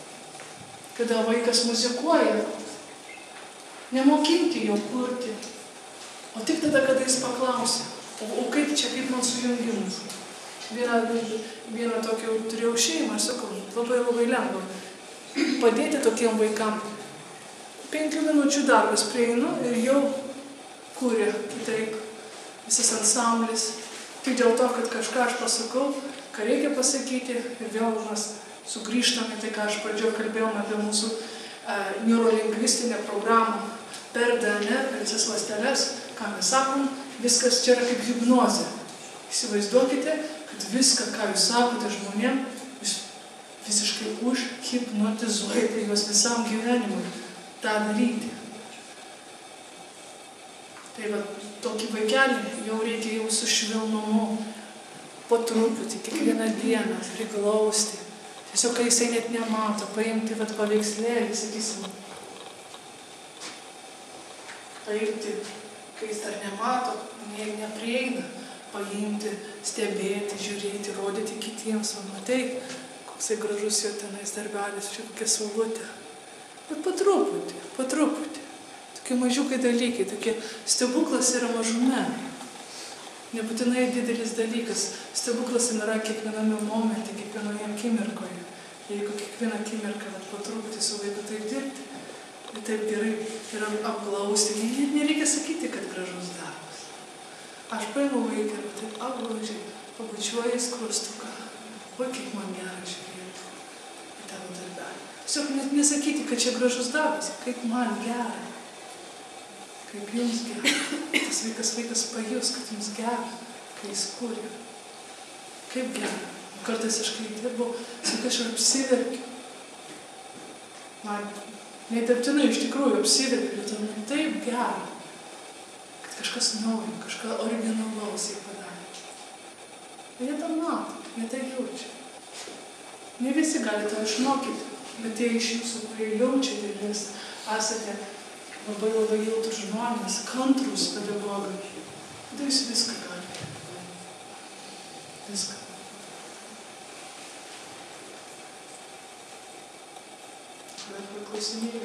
Kada vaikas muzikuoja. Nemokinti jo kurti. O tik tada, kada jis paklausia. O, o kaip čia, kaip man sujungimas? Vieną, vieną tokį turėjau šeimą, aš sakau, labai labai lengva padėti tokiem vaikam. Penkių minučių darbas prieinu ir jau kūrė kitaip visas ansamblis. Tik dėl to, kad kažką aš pasakau, ką reikia pasakyti ir vėl mes sugrįžtame tai, ką aš pradžioje kalbėjome apie mūsų e, neurolingvistinę programą per D N R, per visas ląsteles, ką mes sakom, viskas čia yra kaip hipnozė. Įsivaizduokite, kad viską, ką jūs sakote žmonėm, jūs visiškai užhipnotizuojate juos visam gyvenimui tą daryti. Tai va, tokį vaikelį jau reikia jau su švelnumu, po truputį, kiekvieną dieną priglausti. Tiesiog, kai jisai net nemato, paimti vat paveikslėlį, sakysim, paimti, kai jis dar nemato, ne, neprieina, paimti, stebėti, žiūrėti, rodyti kitiems, o matai, koksai gražus jo tenais darbelis, čia kokia saulutė. Bet po truputį, po truputį. Tokie mažiukai dalykai, tokie stebuklas yra mažume. Nebūtinai didelis dalykas. Stebuklas yra kiekviename momente, kiekvienoje akimirkoje. Jeigu kiekvieną akimirką po truputį su vaiku taip dirbti, tai taip gerai yra apglausti. Nereikia sakyti, kad gražus darbas. Aš paimu vaiką ir taip apglaudžiai, pabučiuoju skruostuką. Oi, kaip man gera žiūrėti į tavo darbelį. Tiesiog net nesakyti, kad čia gražus darbas, kaip man gera. Kaip jums gera. Tas vaikas vaikas pajus, kad jums gera, kai jis kūrė. Kaip gera. Kartais aš kai dirbau, sakai, aš apsiverkiu. Man neįtartinai iš tikrųjų apsiverkiu, bet man taip gera, kad kažkas naujo, kažką originalaus jie padarė. Ir jie tą mato, jie tai jaučia. Ne visi gali to išmokyti, bet tie iš jūsų, kurie jaučiate ir jūs esate labai labai jautrūs žmonės, kantrūs pedagogai, tada jūs viską galite. Viską. Bet paklausinėjau.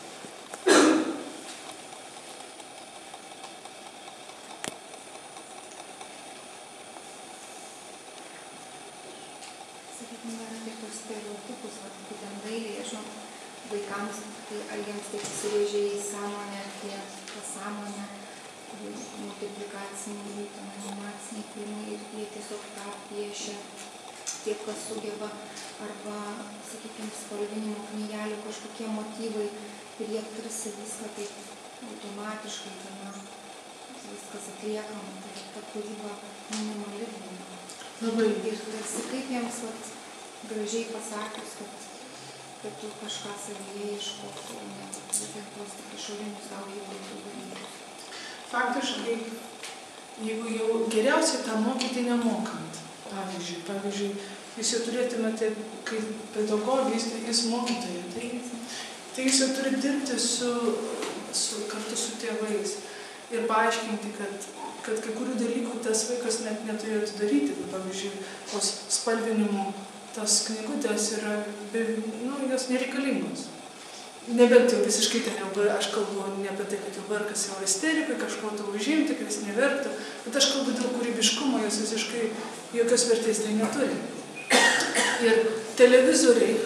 Sakykime, dar apie tos stereotipus, būtent dailėje, žinau, vaikams, tai ar jiems taip įsirėžia į sąmonę, apie pasąmonę, multiplikaciniai, animaciniai kūriniai ir jie tiesiog tą piešia tiek, kas sugeba, arba, sakykime, spalvinimo knygelių kažkokie motyvai ir jie tarsi viską taip automatiškai, gana, viskas atliekama, tai ta kūryba minimali būna. Labai. Ir tarsi kaip jiems vat, gražiai pasakius, kad, kad tu kažką savyje iškotų, ne būtent tuos tik išorinius tau įvaizdų dalykus. Faktiškai, jeigu jau geriausiai tą mokyti nemokant, pavyzdžiui, pavyzdžiui, jūs jau turėtumėte, kaip pedagogais, tai jūs mokytojai, tai, tai jūs jau turite dirbti su, su, kartu su tėvais. ir paaiškinti, kad, kad kai kurių dalykų tas vaikas net neturėtų daryti. Pavyzdžiui, tos spalvinimo tas knygutės yra, nu, jos nereikalingos. Nebent jau visiškai ten jau, aš kalbu ne apie tai, kad jau varkas jau isterikui, kažko to užimti, kad jis nevertų, bet aš kalbu dėl kūrybiškumo, jos visiškai jokios vertės tai neturi. Ir televizoriai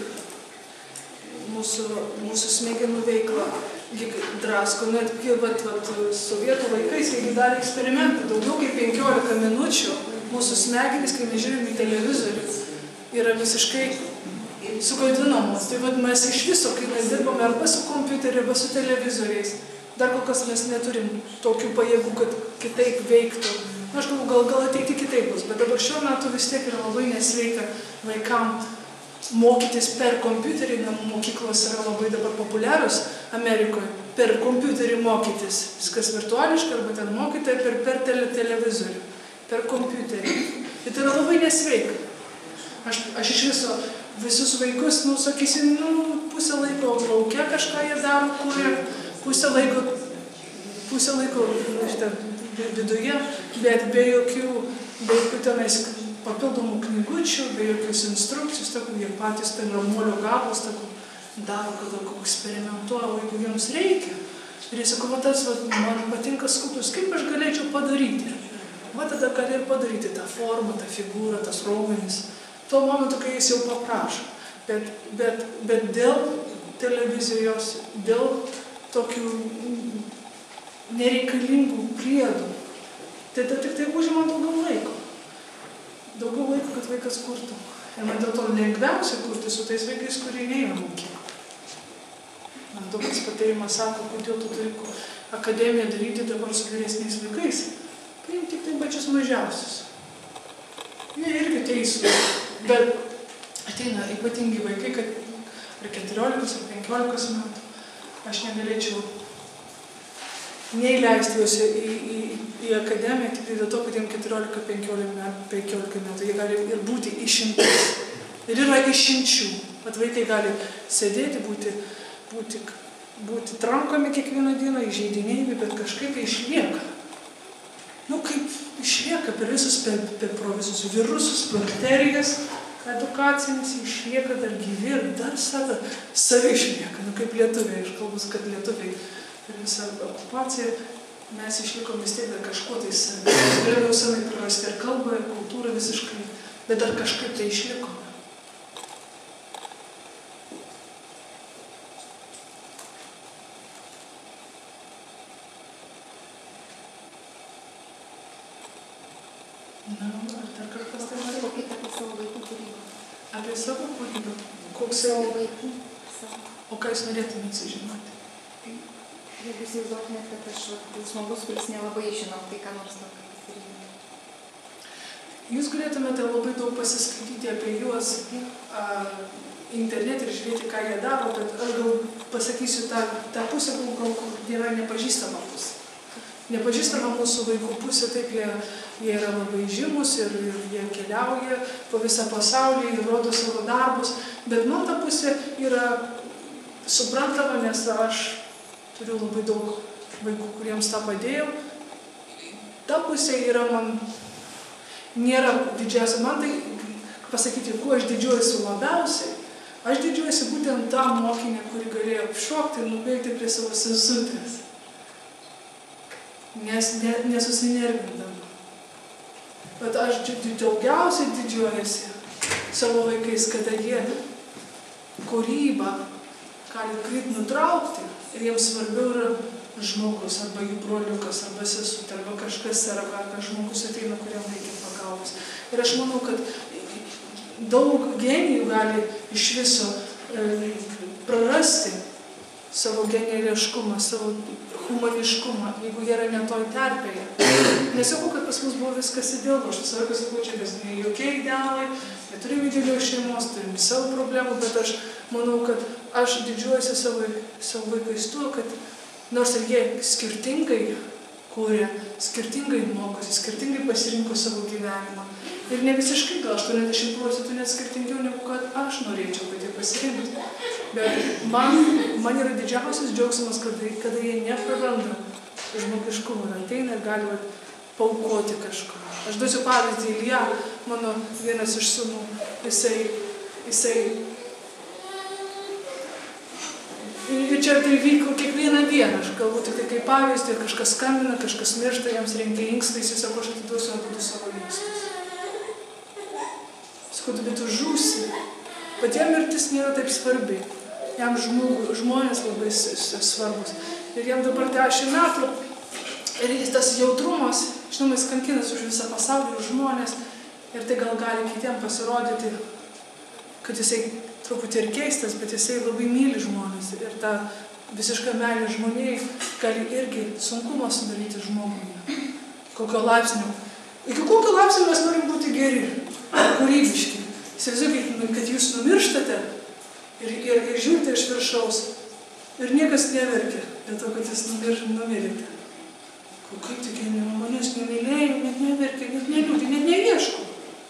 mūsų, mūsų smegenų veiklą drasko, net vat, vat, sovietų laikais, jeigu darė eksperimentą, daugiau kaip penkiolika minučių mūsų smegenys, kai mes žiūrime į televizorių, yra visiškai suklaidinamos. Tai vad mes iš viso, kai mes dirbame arba su kompiuteriu, arba su televizoriais, dar kol kas mes neturim tokių pajėgų, kad kitaip veiktų. Aš galvoju, gal, gal ateiti kitaip bus, bet dabar šiuo metu vis tiek yra labai nesveika vaikam mokytis per kompiuterį, namų mokyklos yra labai dabar populiarus Amerikoje, per kompiuterį mokytis. Viskas virtuališkai, arba ten mokytojai per, per tele, televizorių, per kompiuterį. Ir tai yra labai nesveika. Aš, aš iš viso visus vaikus, nu, sakysim, nu, pusę laiko lauke kažką jie daro, kurie pusę laiko, pusę laiko nu, šitą, viduje, bet be jokių, be jokių tenais papildomų knygučių, be jokios instrukcijos, takų, jie patys ten ramolio galvos, takų, daro, kada eksperimentuoja, o jeigu jiems reikia. Ir jis sako, va tas, va, man patinka skulptūros, kaip aš galėčiau padaryti? Va tada gali ir padaryti tą formą, tą figūrą, tas raumenis. Tuo momentu, kai jis jau paprašo. Bet, bet, bet dėl televizijos, dėl tokių nereikalingų priedų, tai tai tik tai užima daugiau laiko. Daugiau laiko, kad vaikas kurtų. Ir man dėl to lengviausia kurti su tais vaikais, kurie neina mokyklą. Man daugas patarimas sako, kodėl tu turi akademiją daryti dabar su vyresniais vaikais. Paimti tik tai pačius mažiausius. Jie irgi teisūs. Bet ateina ypatingi vaikai, kad ar keturiolikos ar penkiolikos metų aš negalėčiau neįleisti juos į, į, į akademiją tik dėl to, kad jiems keturiolika penkiolika metų. Jie gali ir būti išimtis. Ir yra išimčių. Vat vaikai gali sėdėti, būti, būti, būti trankomi kiekvieną dieną, įžeidinėjami, bet kažkaip tai išlieka. Nu, kaip išlieka per visus, per, per pro visus virusus, bakterijas, edukacinis išlieka dar gyvi ir dar save, save išlieka. Nu, kaip lietuviai, aš kalbus, kad lietuviai per visą okupaciją mes išlikom vis tiek dar kažko tai save. Galėjau senai prarasti ir kalbą, ir kultūrą visiškai, bet dar kažkaip tai išlikome. Na, ar dar kažkas tai nori? Kokit apie savo vaikų kūrybą? Apie savo kūrybą? Koks Savo vaikų? Savo. O ką jūs norėtumėte sužinoti? Jeigu įsivaizduotumėt, kad aš žmogus, kuris nelabai žino, tai ką nors tokio pasirinkti. Jūs galėtumėte labai daug pasiskaityti apie juos a, internete ir žiūrėti, ką jie daro, bet aš gal pasakysiu tą, tą pusę, gal kur yra nepažįstama pusė. Nepažįstama mūsų vaikų pusė, taip jie, jie yra labai žymus ir, ir jie keliauja po visą pasaulį ir rodo savo darbus, bet man ta pusė yra suprantama, nes aš turiu labai daug vaikų, kuriems tą padėjau. Ta pusė yra man, nėra didžiausia, man tai pasakyti, kuo aš didžiuojuosi labiausiai, aš didžiuojuosi būtent tą mokinę, kuri galėjo apšokti ir nubėgti prie savo sesutės. Nes ne, nesusinervindama. Bet aš daugiausiai didžiuojasi savo vaikais, kada jie kūrybą gali greit nutraukti ir jiems svarbiau yra žmogus, arba jų broliukas, arba sesutė, arba kažkas yra, arba žmogus ateina, kuriam reikia pagalbos. Ir aš manau, kad daug genijų gali iš viso e, prarasti savo geniališkumą, savo humaniškumą, jeigu jie yra ne toj terpėje. Nesakau, kad pas mus buvo viskas idealu, aš visą laiką sakau, čia vis ne jokie idealai, neturim idealios šeimos, turim savo problemų, bet aš manau, kad aš didžiuojuosi savo, savo vaikais tuo, kad nors ir jie skirtingai kūrė, skirtingai mokosi, skirtingai pasirinko savo gyvenimą. Ir ne visiškai, gal aštuoniasdešimt procentų net skirtingiau, negu kad aš norėčiau, kad jie pasirinktų. Bet man, man yra didžiausias džiaugsmas, kada, kada jie nepraranda žmogiškumo ir ateina ir gali vat, paaukoti kažką. Aš duosiu pavyzdį, Ilja, mano vienas iš sūnų, jisai, jisai, ir čia tai vyko kiekvieną dieną, aš galbūt tik tai kaip pavyzdį, kažkas skambina, kažkas miršta, jiems reikia inkstai, jis sako, aš atiduosiu abudu savo inkstus. Sakau, bet tu žūsi, bet jam mirtis nėra taip svarbi, jam žmogų, žmonės labai svarbus. Ir jam dabar dešimt metų, ir tas jautrumas, žinoma, jis kankinas už visą pasaulį, už žmonės, ir tai gal gali kitiem pasirodyti, kad jisai truputį ir keistas, bet jisai labai myli žmonės. Ir ta visiška meilė žmonėjai gali irgi sunkumą sudaryti žmogui. Kokio laipsnio. Iki kokio laipsnio mes norim būti geri, kūrybiški. Įsivaizduokit, kad jūs numirštate ir, ir, ir žiūrite iš viršaus ir niekas neverkia, dėl to, kad jūs numir, numirėte. Kaip tik jie manęs nemylėjo, net neverkia, net neliūdė, net neieško.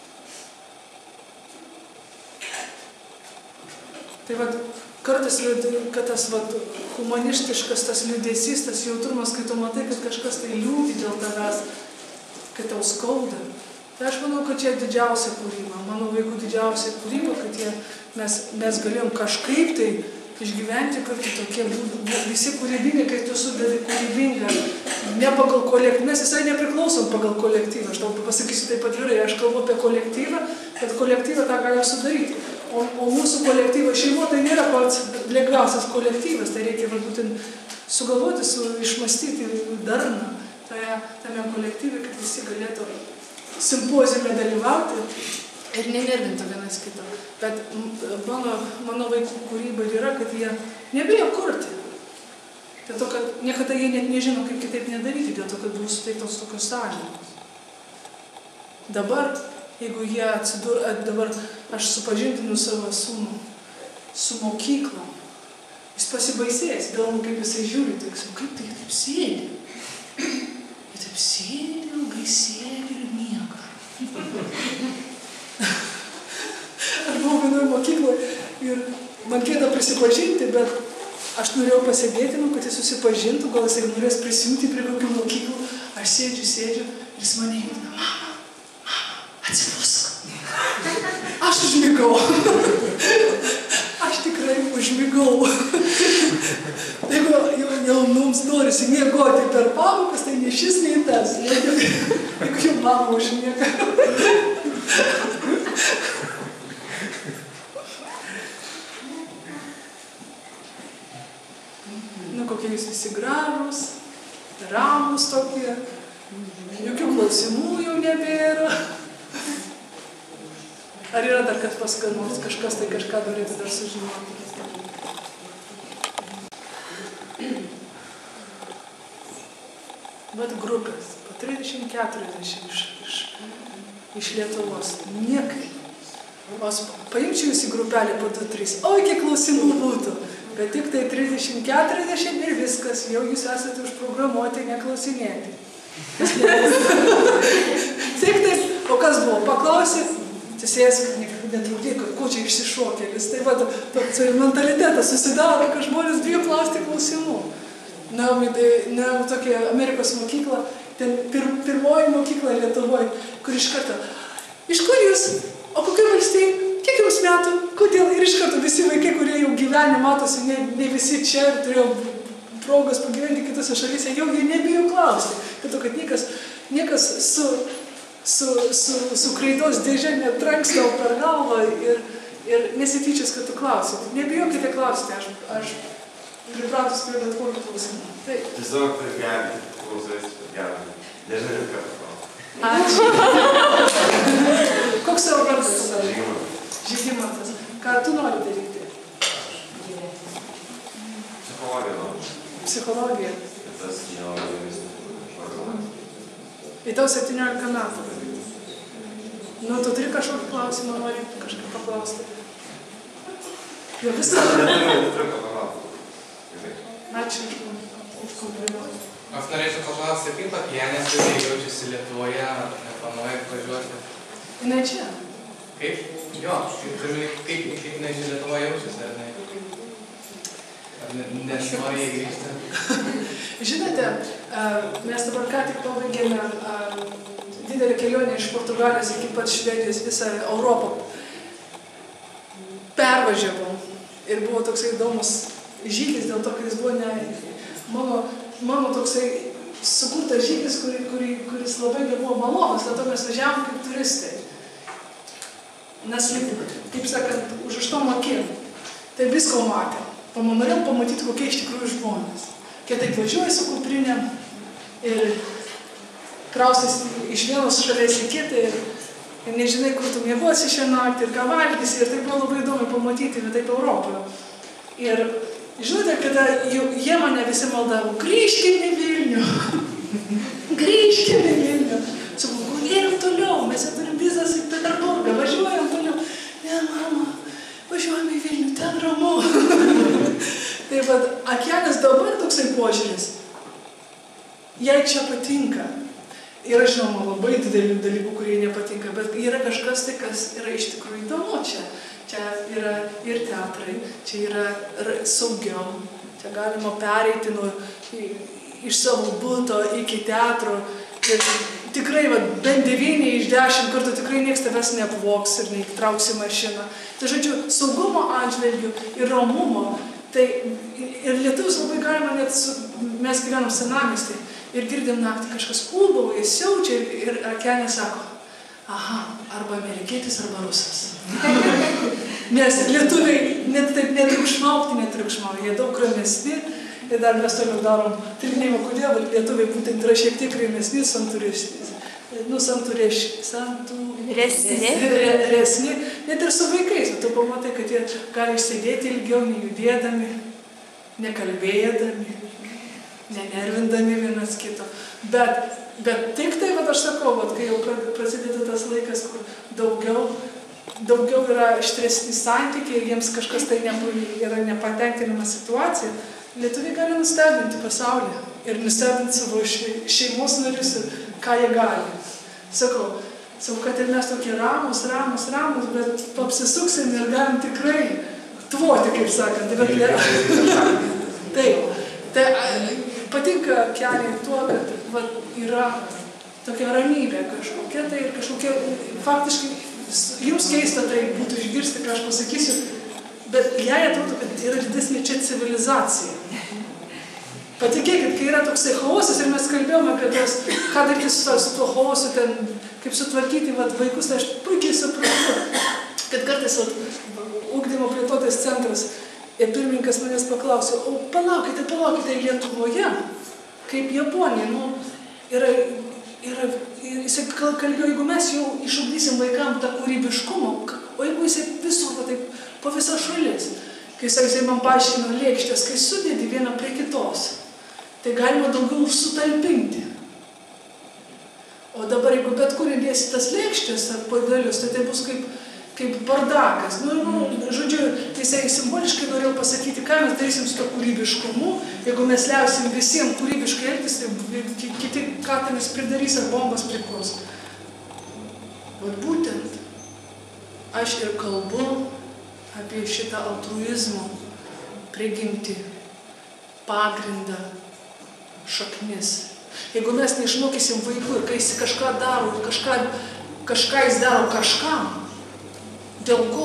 Tai vat, kartais, kad tas vat, humanistiškas, tas liūdesys, tas jautrumas, kai tu matai, kad kažkas tai liūdi dėl tavęs, kad tau skauda. Tai aš manau, kad čia didžiausia kūryba. Mano vaikų didžiausia kūryba, kad jie, mes, mes galėjom kažkaip tai išgyventi kartu tokie būdų. Visi kūrybingi, kai tu sudari kūrybingą, ne pagal kolektyvą. Mes visai nepriklausom pagal kolektyvą. Aš tau pasakysiu taip atvirai, aš kalbu apie kolektyvą, kad kolektyvą tą galim sudaryti. O, o mūsų kolektyvas, šeimo tai nėra pats lengviausias kolektyvas, tai reikia būtent sugalvoti, su, išmastyti darną toje, tame kolektyve, kad visi galėtų simpoziume dalyvauti ir nenervinti vienas kito. Bet mano, mano vaikų kūryba yra, kad jie nebijo kurti. Dėl to, kad niekada jie net nežino, kaip kitaip nedaryti, dėl to, kad buvo suteiktos tokios sąžinės. Dabar, jeigu jie atsidur, dabar aš supažindinu savo sūnų su mokyklą, jis pasibaisės, galvom, kaip jisai žiūri, tai kaip tai jie taip sėdi. Jie taip sėdi, ilgai sėdi ir miega. Aš buvau vienoje mokykloje ir man gėda prisipažinti, bet aš norėjau pasėdėti, nu, kad jis susipažintų, gal jisai norės prisijungti prie kokių mokyklų. Aš sėdžiu, sėdžiu ir jis mane įdina, mama, mama, atsidusk. Aš užmigau. Aš tikrai užmigau. Jeigu jau, jau mums norisi miegoti per pamokas, tai ne šis, nei tas. Jeigu, jeigu jau mama užmiega. Nu, kokie jūs visi gražūs, ramūs tokie, jokių klausimų jau nebėra. Ar yra dar kas paskanos, kažkas tai kažką norėtų dar sužinoti? Vat grupės, po trisdešimt keturiasdešimt iš, iš, iš Lietuvos, niekai. O paimčiau jūs į grupelį po du tris, oi, kiek klausimų būtų. Bet tik tai trisdešimt keturiasdešimt ir viskas, jau jūs esate užprogramuoti neklausinėti. Tik tai, o kas buvo, paklausė, atsisėsk, netrukdyk, ko čia išsišokėlis. Tai va, toks mentalitetas susidaro, kad žmonės bijo klausti klausimų. Na, ne, tokia Amerikos mokykla, ten pir, pirmoji mokykla Lietuvoje, kur iš karto, iš kur jūs, o kokia valstybė? Kiek jums metų, kodėl? Ir iš karto visi vaikai, kurie jau gyvenę, matosi, ne, ne visi čia ir turėjo progas pagyventi kitose šalyse, jau jie nebijo klausti. Kad, kad niekas, niekas su, su, su, su kreidos dėžė netranks tau per galvą ir, ir nesityčias, kad tu klausi. Nebijokite klausti, aš, aš pripratus prie bet kokio klausimų. Taip. Tiesiog tai geri, klausais, geri. Nežinau, ką paklausti. Ačiū. Koks savo vardas? Žygimantas. Žygimantas. Ką tu nori daryti? Psichologija nori. Psichologija. Tas neologijos programa. Į tau septyniolika metų. Nu, tu turi kažkokį klausimą, nori kažką paklausti. Jo visą. Neturiu, neturiu ką paklausti. Ačiū už komplimentą. Aš norėčiau paklausti, kaip Akienė Studija jaučiasi Lietuvoje, neplanuoja važiuoti? Jinai čia. Kaip? Jo, kaip, kaip nežiūrė Lietuvoje jaučiasi, ar ne? Ar ne, nesinori jai grįžti? Žinote, mes dabar ką tik pabaigėme didelę kelionę iš Portugalijos iki pat Švedijos, visą Europą. Pervažiavom ir buvo toksai įdomus žygis, dėl to, kad jis buvo ne mano, mano toksai sukurtas žygis, kuri, kuri, kuris labai buvo malonus, dėl to mes važiavom kaip turistai. Nes, kaip sakant, užuštom akim. Tai visko matėm. Norėjom pamatyti, kokie iš tikrųjų žmonės. Kai taip važiuoji su kuprinėm ir kraustais iš vienos šalies į kitą ir, ir nežinai, kur tu miegosi šią naktį ir ką valgysi. Ir tai buvo labai įdomu pamatyti, bet taip Europoje. Ir žinote, kada jie mane visi maldavo, grįžkim į Vilnių. Grįžkim į Vilnių. Sakau, gulėjom toliau, mes jau turim vizas į Peterburgą, važiuojam toliau. Ne, mama, važiuojam į Vilnių, ten ramu. Tai vad, Akianis dabar toksai požiūris. Jei čia patinka, yra žinoma labai didelių dalykų, kurie nepatinka, bet yra kažkas tai, kas yra iš tikrųjų įdomu čia. Čia yra ir teatrai, čia yra saugiau, čia galima pereiti nuo, iš savo buto iki teatro. Ir tikrai, va, bent devyni iš dešimt kartų tikrai niekas tavęs neapvogs ir neįtrauks į mašiną. Tai žodžiu, saugumo atžvilgių ir ramumo. Tai ir lietuvius labai galima net, su, mes gyvenam senamiestį ir girdim naktį kažkas ūbauja, siaučia ir, ir Akianis sako, aha, arba amerikietis, arba rusas. Nes lietuviai net taip netriukšmauti netriukšmauja, jie daug ramesni. Ir dar mes toliau darom tyrinėjimą, kodėl lietuviai būtent yra šiek tiek ramesni, santūresni. Nu, santūresni. Santūresni. Net ir su vaikais. Tu pamatai, kad jie gali išsėdėti ilgiau, nejudėdami, nekalbėdami, nenervindami vienas kito. Bet, bet tik tai, vat aš sakau, vat, kai jau prasideda tas laikas, kur daugiau, daugiau yra aštresni santykiai ir jiems kažkas tai ne, yra nepatenkinama situacija, lietuviai gali nustebinti pasaulį ir nustebinti savo šeimos narius ir ką jie gali. Sakau, sakau, kad ir mes tokie ramus, ramus, ramus, bet apsisuksim ir galim tikrai tvoti, kaip sakant. Taip, tai patinka Akianiui tuo, kad va, yra tokia ramybė kažkokia, tai ir kažkokia, faktiškai, jums keista tai būtų išgirsti, ką aš pasakysiu, bet jai atrodo, kad yra didesnė čia civilizacija. Patikėkit, kai yra toksai chaosas ir mes kalbėjome apie tos, ką daryti su, su tuo chaosu, ten, kaip sutvarkyti vat, vaikus, tai aš puikiai suprantu, kad kartais vat, ugdymo plėtotės centras ir pirmininkas manęs paklausė, o palaukite, palaukite Lietuvoje, kaip Japonija, nu, yra, yra, jisai kalbėjo, jeigu mes jau išugdysim vaikam tą kūrybiškumą, o jeigu jisai visur, va, taip, po visą šalis, kai jisai man paaiškino lėkštės, kai sudėdi vieną prie kitos, tai galima daugiau sutalpinti. O dabar, jeigu bet kur įdėsi tas lėkštės ar puodelius, tai tai bus kaip, kaip bardakas. Nu, nu, žodžiu, jisai simboliškai norėjau pasakyti, ką mes darysim su to kūrybiškumu. Jeigu mes liausim visiems kūrybiškai elgtis, tai kiti katamis pridarys ar bombas prikurs. Vat būtent aš ir kalbu apie šitą altruizmo prigimtį, pagrindą, šaknis. Jeigu mes neišmokysim vaikų ir kai jis kažką daro, kažką, kažką jis daro kažkam, dėl ko?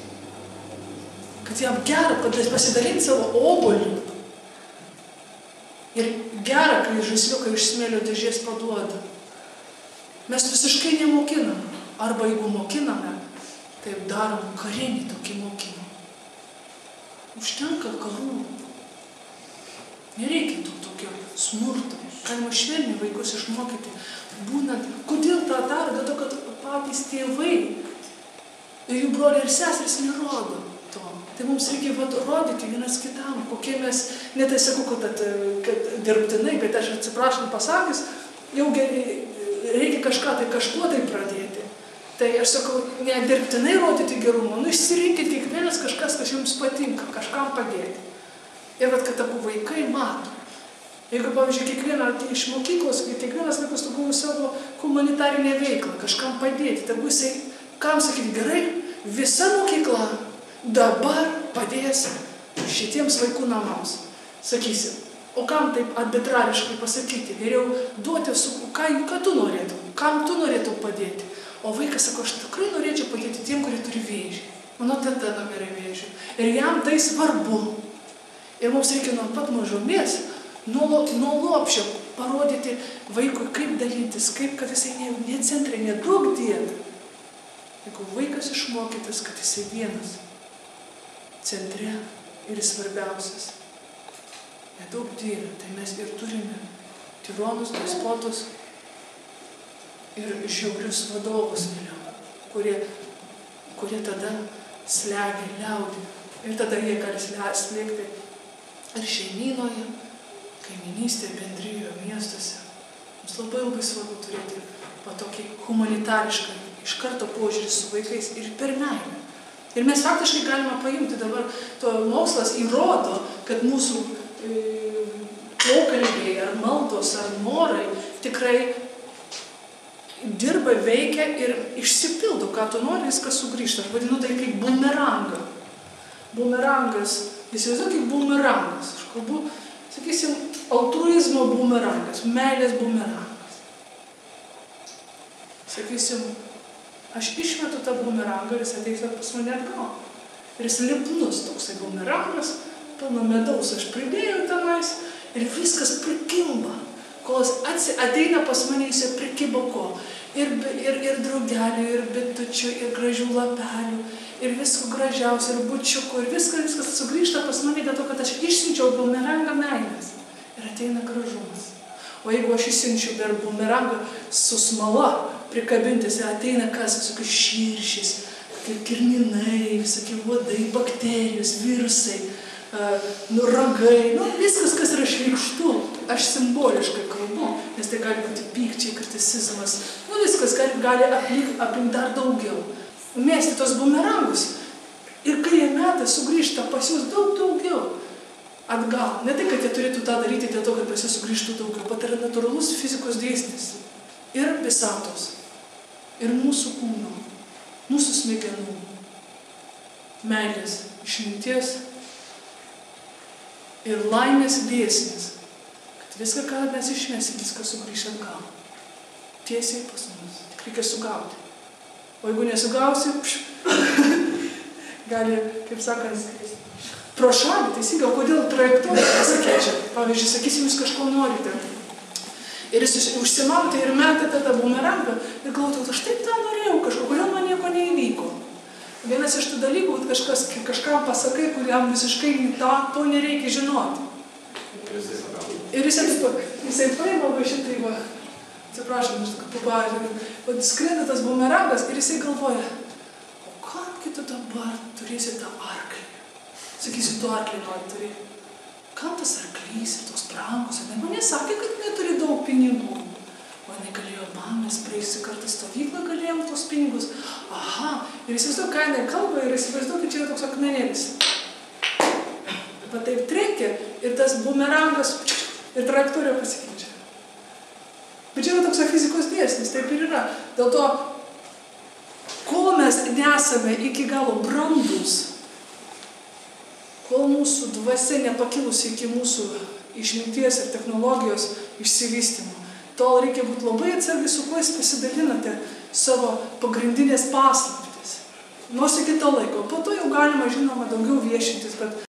Kad jam gera pasidalinti savo obuoliu. Ir gera, kai žaisliuką iš smėlio dėžės paduoda. Mes visiškai nemokinam. Arba jeigu mokiname, taip darom karinį tokį mokymą. Užtenka karų. Nereikia to tokio smurto. Galima švelniai vaikus išmokyti. Būnant, kodėl tą daro? Dėl to, kad patys tėvai ir jų broliai ir seserys nerodo to. Tai mums reikia vat, rodyti vienas kitam, kokie mes, ne tai sakau, kad, kad dirbtinai, bet aš atsiprašant pasakys, jau reikia kažką tai kažkuo tai pradėti. Tai aš sakau, ne dirbtinai rodyti gerumą, nu išsirinkit kiekvienas kažkas, kas jums patinka, kažkam padėti. Ir vat, kad abu vaikai mato. Jeigu, pavyzdžiui, kiekvieną iš mokyklos, kiekvienas vaikas tokų savo humanitarinę veiklą, kažkam padėti, tai jisai, kam sakyti, gerai, visa mokykla dabar padės šitiems vaikų namams. Sakysim, O kam taip arbitrariškai pasakyti? Geriau duoti, su, ką, ką tu norėtum, kam tu norėtum padėti. O vaikas sako, aš tikrai norėčiau padėti tiem, kurie turi vėžį. Mano teta numirė vėžiu. Ir jam tai svarbu. Ir mums reikia nuo pat mažumės, nuo, nuo lopšio parodyti vaikui, kaip dalytis, kaip, kad jisai ne, ne centre, nedaug diena. Jeigu vaikas išmokytas, kad jisai vienas centre ir svarbiausias. Nedaug diena, tai mes ir turime tironus, despotus ir žiaurius vadovus vėliau, kurie, kurie tada slegia liaudį. Ir tada jie gali slėgti ir šeimynoje, kaiminystėje, bendrijoje, miestuose. Mums labai labai svarbu turėti pa tokį humanitarišką iš karto požiūrį su vaikais ir per meilę. Ir mes faktiškai galime paimti dabar, to mokslas įrodo, kad mūsų e, pokalbiai ar maldos ar norai tikrai dirba, veikia ir išsipildo, ką tu nori, viskas sugrįžta. Aš vadinu tai kaip bumerangą. Bumerangas, įsivaizduok kaip bumerangas. Aš kalbu, sakysim, altruizmo bumerangas, meilės bumerangas. Sakysim, aš išmetu tą bumerangą ir jis ateis pas mane atgal. Ir jis lipnus toksai bumerangas, pilna medaus aš pridėjau tenais ir viskas prikimba. Kol jis ateina pas mane, jis prikibo ko. Ir, ir, ir draugelių, ir bitučių, ir gražių lapelių, ir visko gražiausio, ir bučiukų, ir viskas, viskas sugrįžta pas mane dėl to, kad aš išsiunčiau bumerangą meilės. Ir ateina gražumas. O jeigu aš išsiunčiu dar bumerangą su smala prikabintis, ir ateina kas, visokius širšys, kirminai, visokie uodai, bakterijos, virusai, uh, nu, ragai, nu, viskas, kas yra šlykštu. Aš simboliškai kalbu, nes tai gali būti pykčiai, kriticizmas, nu, viskas gali, gali aplink, aplink dar daugiau. Mėsti tos bumerangus ir kai jie meta, sugrįžta pas jūs daug daugiau atgal. Ne tai, kad jie turėtų tą daryti dėl to, kad pas jūs sugrįžtų daugiau, bet yra natūralus fizikos dėsnis. Ir visatos, ir mūsų kūno, mūsų smegenų, meilės, išminties ir laimės dėsnis. Kad viską, ką mes išmesim, viską sugrįš atgal. Tiesiai pas mus. Tik reikia sugauti. O jeigu nesugausi, gali, kaip sakant, pro šalį, teisingai, o kodėl trajektorija pasikeičia? Pavyzdžiui, sakysim, jūs kažko norite. Ir jūs užsimanote ir metate tą bumerangą ir galvote, aš taip tą norėjau kažko, kodėl man nieko neįvyko. Vienas iš tų dalykų, kad kažkas, kažkam pasakai, kuriam visiškai to, to nereikia žinoti. Ir jisai, jisai paima va šitai va. Atsiprašom, aš tokia papažiūrėjau, skrenda tas bumerangas ir jisai galvoja, o kamgi tu dabar turėsi tą arklį? Sakysi, tu arklį nori turėti. Kam tas arklys ir tos brangus? Ir man nesakė, kad neturi daug pinigų. O jinai galėjo, man, mes praeisi kartą stovyklą galėjom tos pinigus. Aha, ir įsivaizduok, ką jinai kalba ir įsivaizduok, kad čia yra toks akmenėlis. Va taip trenkia ir tas bumerangas ir trajektorija pasikeičia. Bet čia yra toks fizikos dėsnis, taip ir yra. Dėl to, kol mes nesame iki galo brandus, kol mūsų dvasia nepakilusi iki mūsų išminties ir technologijos išsivystymo, tol reikia būti labai atsargiai, su kuo jūs pasidalinate savo pagrindinės paslaptis. Nors iki to laiko. Po to jau galima, žinoma, daugiau viešintis, bet